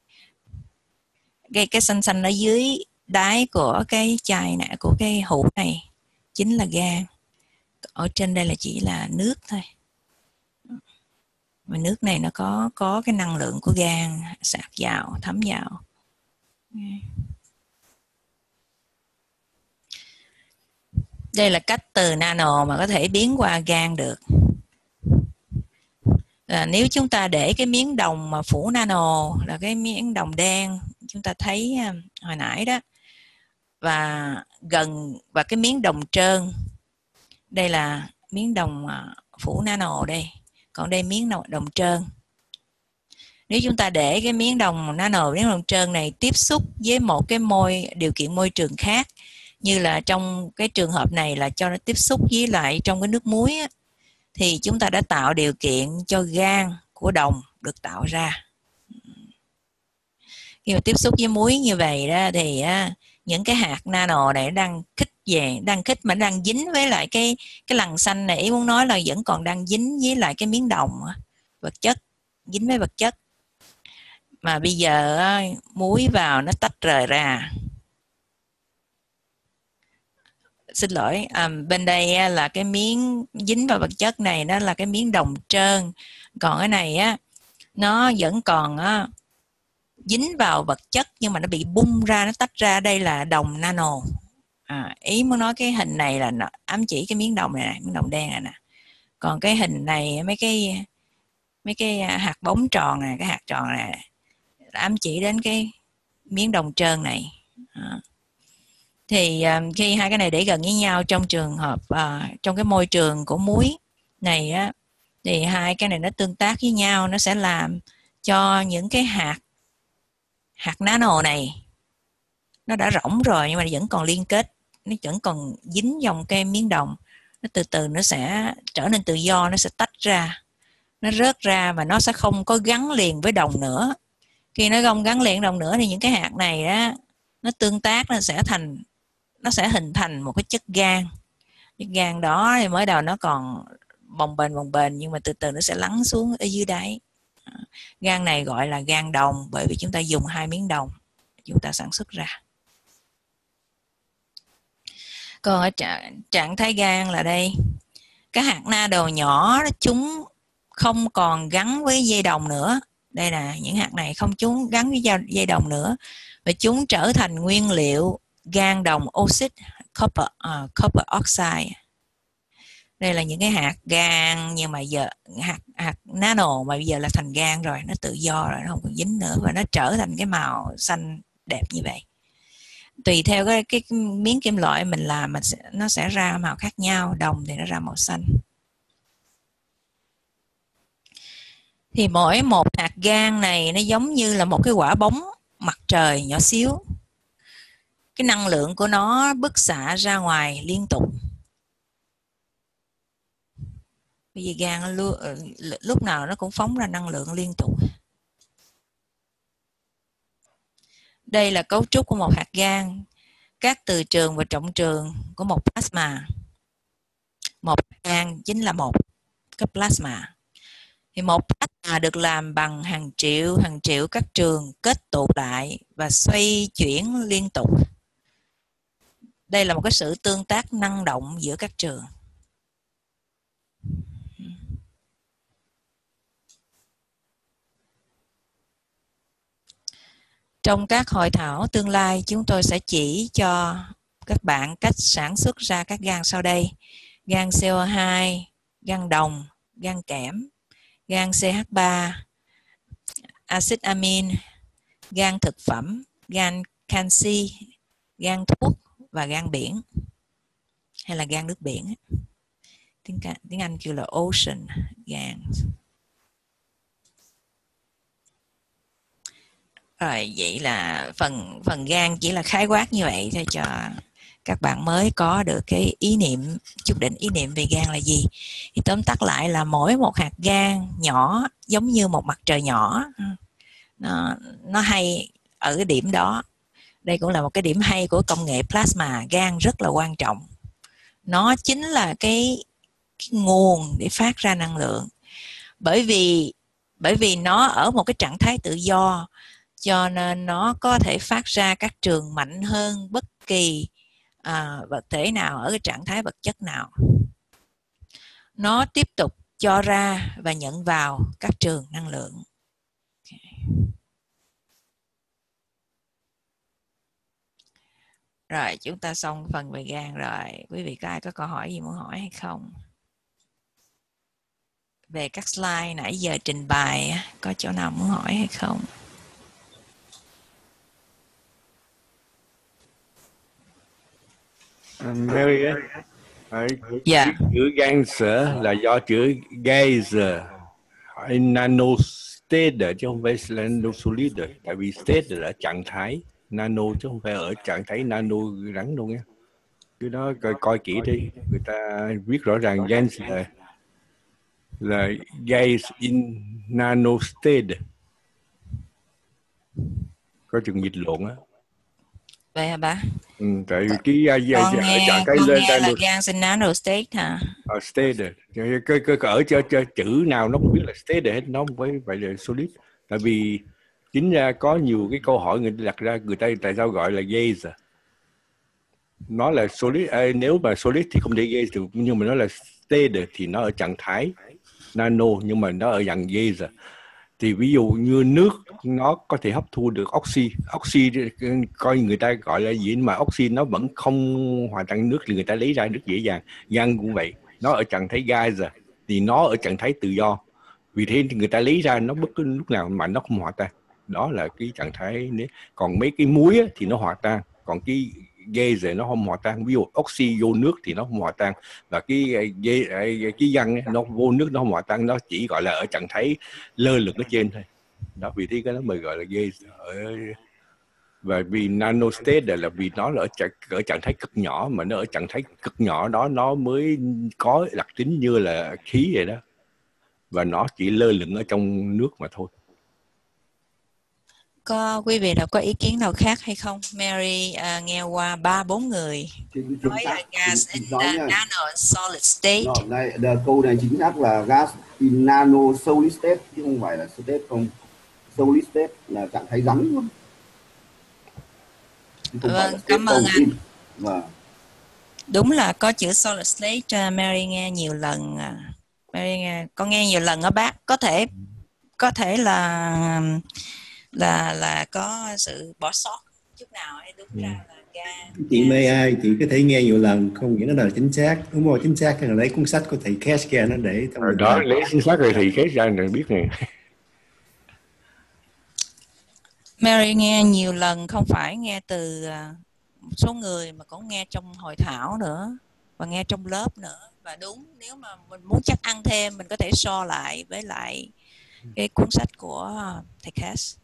Cái xanh xanh ở dưới đáy của cái chai này, của cái hũ này chính là gan. Ở trên đây là chỉ là nước thôi. Mà nước này nó có cái năng lượng của gan sạc vào, thấm vào. Đây là cách từ nano mà có thể biến qua gan được. Nếu chúng ta để cái miếng đồng mà phủ nano là cái miếng đồng đen chúng ta thấy hồi nãy đó, và cái miếng đồng trơn, đây là miếng đồng phủ nano đây, còn đây miếng đồng trơn. Nếu chúng ta để cái miếng đồng nano, miếng đồng trơn này tiếp xúc với một cái điều kiện môi trường khác, như là trong cái trường hợp này là cho nó tiếp xúc với lại trong cái nước muối á, thì chúng ta đã tạo điều kiện cho gan của đồng được tạo ra. Khi mà tiếp xúc với muối như vậy đó thì những cái hạt nano này đang khích mà đang dính với lại cái lằn xanh này, ý muốn nói là vẫn còn đang dính với lại cái miếng đồng vật chất, dính với vật chất. Mà bây giờ muối vào nó tách rời ra. Xin lỗi, bên đây là cái miếng dính vào vật chất này, nó là cái miếng đồng trơn. Còn cái này á, nó vẫn còn dính vào vật chất nhưng mà nó bị bung ra, nó tách ra. Đây là đồng nano. Ý muốn nói cái hình này là nó ám chỉ cái miếng đồng này, miếng đồng đen này nè. Còn cái hình này, mấy cái hạt bóng tròn này, cái hạt tròn này ám chỉ đến cái miếng đồng trơn này. Thì khi hai cái này để gần với nhau trong trường hợp trong cái môi trường của muối này á, thì hai cái này nó tương tác với nhau, nó sẽ làm cho những cái hạt nano này nó đã rỗng rồi nhưng mà vẫn còn liên kết, nó vẫn còn dính trong cái miếng đồng. Nó từ từ nó sẽ trở nên tự do, nó sẽ tách ra, nó rớt ra và nó sẽ không có gắn liền với đồng nữa. Khi nó không gắn liền với đồng nữa thì những cái hạt này đó, nó tương tác, nó sẽ hình thành một cái chất gan. Cái gan đó thì mới đầu nó còn bồng bềnh nhưng mà từ từ nó sẽ lắng xuống ở dưới đáy. Gan này gọi là gan đồng bởi vì chúng ta dùng hai miếng đồng chúng ta sản xuất ra. Còn ở trạng thái gan là đây, các hạt nano nhỏ chúng không còn gắn với dây đồng nữa. Đây là những hạt này không chúng gắn với dây đồng nữa, và chúng trở thành nguyên liệu gan đồng oxit, copper oxide. Đây là những cái hạt gan nhưng mà giờ hạt nano mà bây giờ là thành gan rồi, nó tự do rồi, nó không còn dính nữa và nó trở thành cái màu xanh đẹp như vậy. Tùy theo cái miếng kim loại mình làm nó sẽ ra màu khác nhau. Đồng thì nó ra màu xanh. Thì mỗi một hạt gan này nó giống như là một cái quả bóng mặt trời nhỏ xíu. Cái năng lượng của nó bức xạ ra ngoài liên tục. Bởi vì gan lúc nào nó cũng phóng ra năng lượng liên tục. Đây là cấu trúc của một hạt gan, các từ trường và trọng trường của một plasma. Một hạt gan chính là một cái plasma. Thì một plasma được làm bằng hàng triệu các trường kết tụ lại và xoay chuyển liên tục. Đây là một cái sự tương tác năng động giữa các trường. Trong các hội thảo tương lai, chúng tôi sẽ chỉ cho các bạn cách sản xuất ra các gan sau đây: gan CO2, gan đồng, gan kẽm, gan CH3, axit amin, gan thực phẩm, gan canxi, gan thuốc và gan biển, hay là gan nước biển. Tiếng Anh kêu là ocean gan. Rồi, vậy là phần gan chỉ là khái quát như vậy thôi cho các bạn mới có được cái chút đỉnh ý niệm về gan là gì. Thì tóm tắt lại là mỗi một hạt gan nhỏ giống như một mặt trời nhỏ. Nó hay ở cái điểm đó. Đây cũng là một cái điểm hay của công nghệ plasma. Gan rất là quan trọng. Nó chính là cái nguồn để phát ra năng lượng. Bởi vì nó ở một cái trạng thái tự do, cho nên nó có thể phát ra các trường mạnh hơn bất kỳ vật thể nào ở cái trạng thái vật chất nào. Nó tiếp tục cho ra và nhận vào các trường năng lượng. Rồi, chúng ta xong phần về gan rồi. Quý vị có ai có câu hỏi gì muốn hỏi hay không? Về các slide nãy giờ trình bày, có chỗ nào muốn hỏi hay không? Mary Dạ. chữ Geyser là do chữ Geyser nanostate chứ không phải nanosolid, tại vì state là trạng thái, nano chứ không phải ở trạng thái nano rắn đâu nha. Cái đó coi kỹ đi, người ta viết rõ ràng Geyser là gaze in nanostate, có chừng dịch lộn á. Vậy hả bà? Tại vì cái con nghe là gan in nanostate hả? State ở chữ nào nó cũng biết là state hết, nó không phải là solid. Tại vì chính ra có nhiều cái câu hỏi người ta đặt ra, người ta tại sao gọi là gaze? Nó là solid, nếu mà solid thì không thể gaze được, nhưng mà nó là state thì nó ở trạng thái nano, nhưng mà nó ở dạng gaze. Thì ví dụ như nước nó có thể hấp thu được oxy coi người ta gọi là gì, mà oxy nó vẫn không hòa tan nước thì người ta lấy ra rất dễ dàng. Gan cũng vậy, nó ở trạng thái gas thì nó ở trạng thái tự do, vì thế thì người ta lấy ra nó bất cứ lúc nào mà nó không hòa tan. Đó là cái trạng thái. Còn mấy cái muối thì nó hòa tan, còn cái gas nó không hòa tan. Ví dụ oxy vô nước thì nó không hòa tan, và cái gan nó vô nước nó không hòa tan, nó chỉ gọi là ở trạng thái lơ lửng ở trên thôi. Đó, vì thế cái đó mới gọi là gas. Và vì nanostate là vì nó là ở trạng thái cực nhỏ, mà nó ở trạng thái cực nhỏ đó nó mới có đặc tính như là khí vậy đó, và nó chỉ lơ lửng ở trong nước mà thôi. Có quý vị nào có ý kiến nào khác hay không? Mary nghe qua 3-4 người nói là gas in nano solid state. Câu này chính xác là gas in nano solid state chứ không phải là state không. Solid state là trạng thái rắn luôn. Vâng, cảm ơn anh. Vâng. Đúng là có chữ solid state. Mary nghe nhiều lần. Mary nghe, con nghe nhiều lần đó bác. Có thể là có sự bỏ sót chút nào ấy. Đúng ra là chị mê ai chị có thể nghe nhiều lần không nghĩa nó là chính xác. Đúng rồi, chính xác là lấy cuốn sách của thầy Cash ra nó để đó lấy chính xác rồi thầy Cash ra rồi biết nè. Mary nghe nhiều lần, không phải nghe từ một số người mà cũng nghe trong hội thảo nữa và nghe trong lớp nữa. Và đúng, nếu mà mình muốn chắc ăn thêm mình có thể so lại với lại cái cuốn sách của thầy Cass.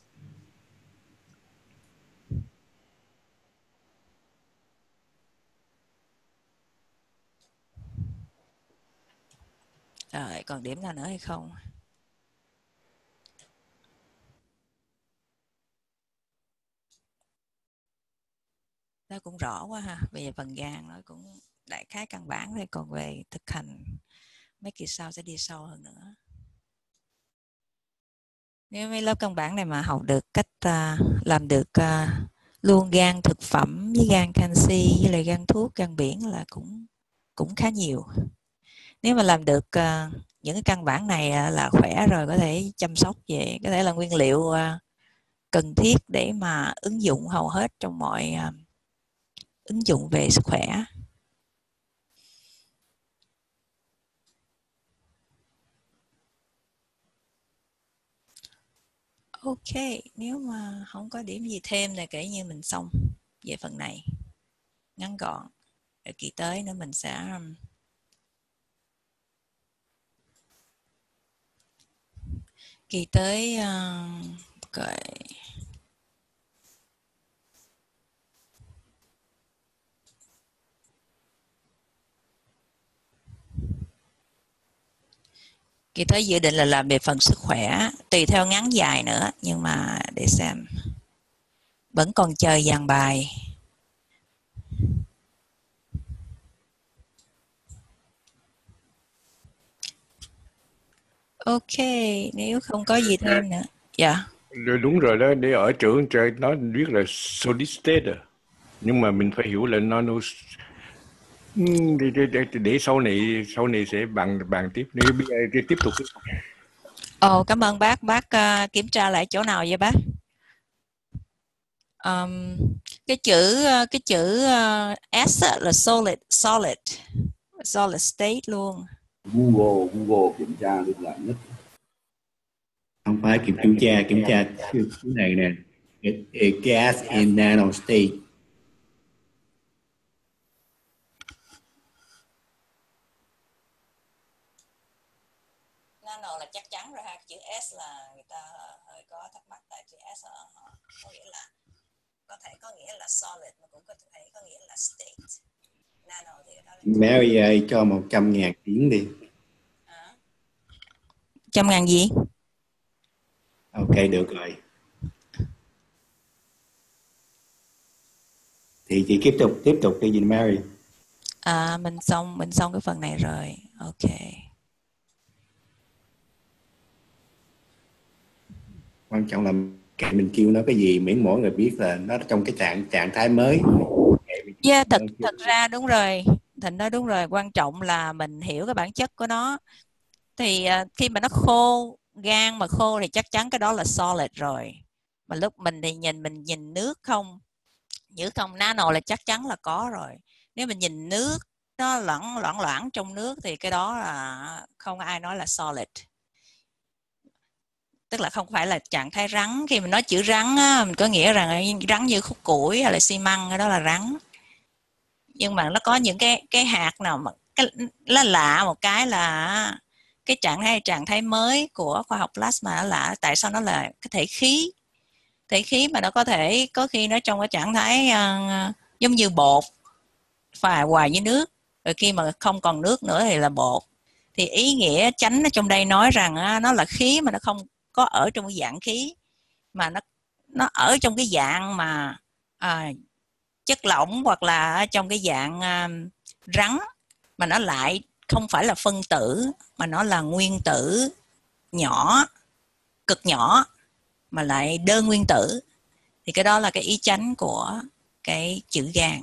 Rồi, còn điểm nào nữa hay không? Nó cũng rõ quá ha. Bây giờ phần gan nó cũng đại khái căn bản thôi, còn về thực hành mấy kỳ sau sẽ đi sâu hơn nữa. Nếu mấy lớp căn bản này mà học được cách làm được luôn gan thực phẩm với gan canxi với lại gan thuốc, gan biển là cũng khá nhiều. Nếu mà làm được những cái căn bản này là khỏe rồi, có thể chăm sóc về, có thể là nguyên liệu cần thiết để mà ứng dụng hầu hết trong mọi ứng dụng về sức khỏe. Ok, nếu mà không có điểm gì thêm thì kể như mình xong về phần này. Ngắn gọn. Rồi kỳ tới nữa mình sẽ kỳ tới kỳ tới dự định là làm về phần sức khỏe, tùy theo ngắn dài nữa, nhưng mà để xem Vẫn còn chờ dàn bài. Ok, nếu không có gì thêm nữa. Dạ. Đúng rồi đó, để ở trưởng trời nó viết là solid state à. Nhưng mà mình phải hiểu là nano để sau này sẽ bàn tiếp. Nếu bây giờ tiếp tục. Ồ, cảm ơn bác. Bác kiểm tra lại chỗ nào vậy bác? Cái chữ S là solid state luôn. Google kiểm tra được lại nhất. Không phải kiểm tra cái này nè, gas in nano state. Nano là chắc chắn rồi ha, chữ S là người ta hơi có thắc mắc, tại chữ S có nghĩa là có thể có nghĩa là solid mà cũng có thể có nghĩa là state. Nano thì đó là Mary ơi, cho 100.000 tiếng đi. 100.000 gì? Ok, được rồi. Thì chị tiếp tục đi Mary. Mình xong cái phần này rồi. Ok. Quan trọng là mình kêu nó cái gì, miễn mỗi người biết là nó trong cái trạng thái mới. Yeah, thật ra đúng rồi. Thịnh nói đúng rồi, quan trọng là mình hiểu cái bản chất của nó. Thì khi mà nó khô, gan mà khô thì chắc chắn cái đó là solid rồi. Mà lúc mình thì mình nhìn nước không, nhớ không, nano là chắc chắn là có rồi. Nếu mình nhìn nước nó loãng trong nước thì cái đó là không ai nói là solid. Tức là không phải là trạng thái rắn. Khi mình nói chữ rắn á, mình có nghĩa rằng rắn như khúc củi hay là xi măng, cái đó là rắn. Nhưng mà nó có những cái hạt nào mà cái nó lạ một cái là cái trạng thái mới của khoa học plasma là tại sao nó là cái thể khí mà nó có khi nó trong cái trạng thái giống như bột pha hòa với nước, rồi khi mà không còn nước nữa thì là bột. Thì ý nghĩa chánh ở trong đây nói rằng nó là khí mà nó không có ở trong cái dạng khí, mà nó ở trong cái dạng mà chất lỏng hoặc là trong cái dạng rắn, mà nó lại không phải là phân tử mà nó là nguyên tử nhỏ, cực nhỏ, mà lại đơn nguyên tử. Thì cái đó là cái ý chánh của cái chữ gan.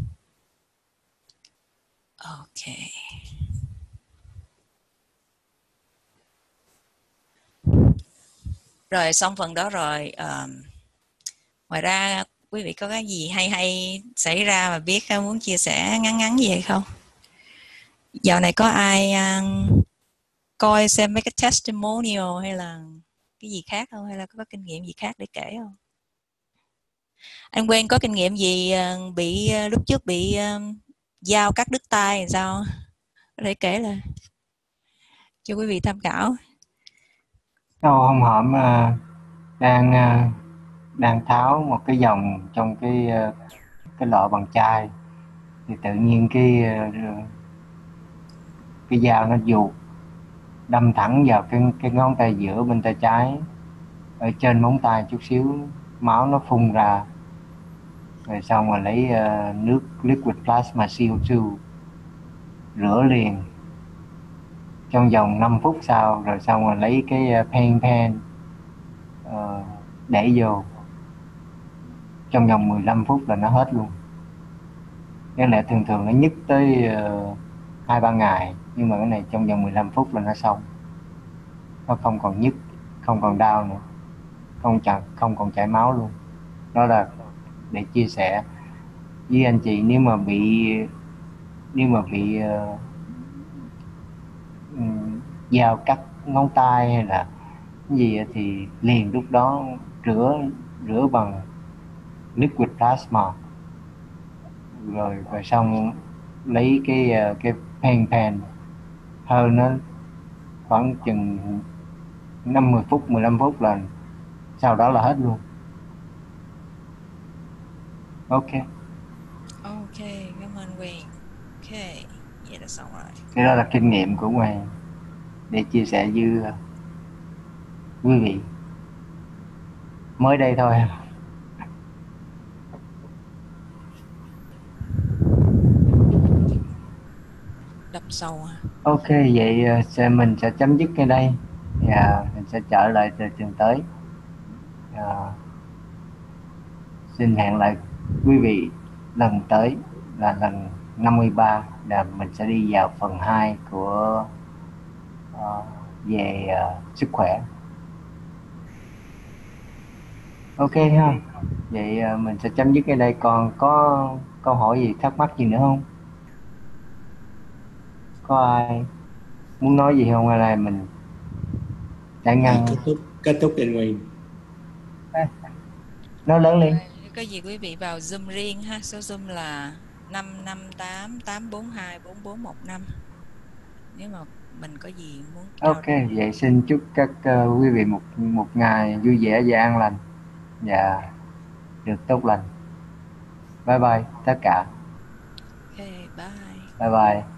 Ok. Rồi xong phần đó rồi. Ngoài ra quý vị có cái gì hay xảy ra mà biết muốn chia sẻ ngắn gì hay không? Dạo này có ai coi xem mấy cái testimonial hay là cái gì khác không? Hay là có kinh nghiệm gì khác để kể không? Anh Quên có kinh nghiệm gì lúc trước bị dao cắt đứt tay thì sao? Có thể kể là cho quý vị tham khảo. Hôm hổm đang tháo một cái dòng trong cái lọ bằng chai, thì tự nhiên cái dao nó vuột đâm thẳng vào cái ngón tay giữa bên tay trái, ở trên móng tay chút xíu, máu nó phun ra. Rồi xong rồi lấy nước liquid plasma CO2 rửa liền trong vòng 5 phút sau, rồi xong rồi lấy cái pain pen để vô trong vòng 15 phút là nó hết luôn. Cái này thường nó nhức tới 2-3 ngày, nhưng mà cái này trong vòng 15 phút là nó xong. Nó không còn nhức, không còn đau nữa, không còn chảy máu luôn. Đó là để chia sẻ với anh chị, nếu mà bị dao cắt ngón tay hay là cái gì thì liền lúc đó rửa bằng liquid plasma, rồi xong lấy cái pain pen hơi nó khoảng chừng 50 phút 15 phút là sau đó là hết luôn. Ok, cảm ơn Quyền. Ok, vậy là xong rồi. cái đó là kinh nghiệm của Hoàng để chia sẻ với quý vị mới đây thôi. sau ha. Ok, vậy mình sẽ chấm dứt ngay đây. Mình sẽ trở lại từ tuần tới. Xin hẹn lại quý vị lần tới là lần 53, là mình sẽ đi vào phần 2 của về sức khỏe. Ok ha. Vậy mình sẽ chấm dứt ngay đây. Còn có câu hỏi gì, thắc mắc gì nữa không? Có ai muốn nói gì không, hay là mình đã ngăn? Kết thúc anh Nguyên. Nói lớn lên. Có gì quý vị vào Zoom riêng ha, số Zoom là 558-842-4415 nếu mà mình có gì muốn trao Ok, vậy xin chúc các quý vị một ngày vui vẻ và an lành và được tốt lành. Bye bye tất cả. Ok, bye. Bye bye.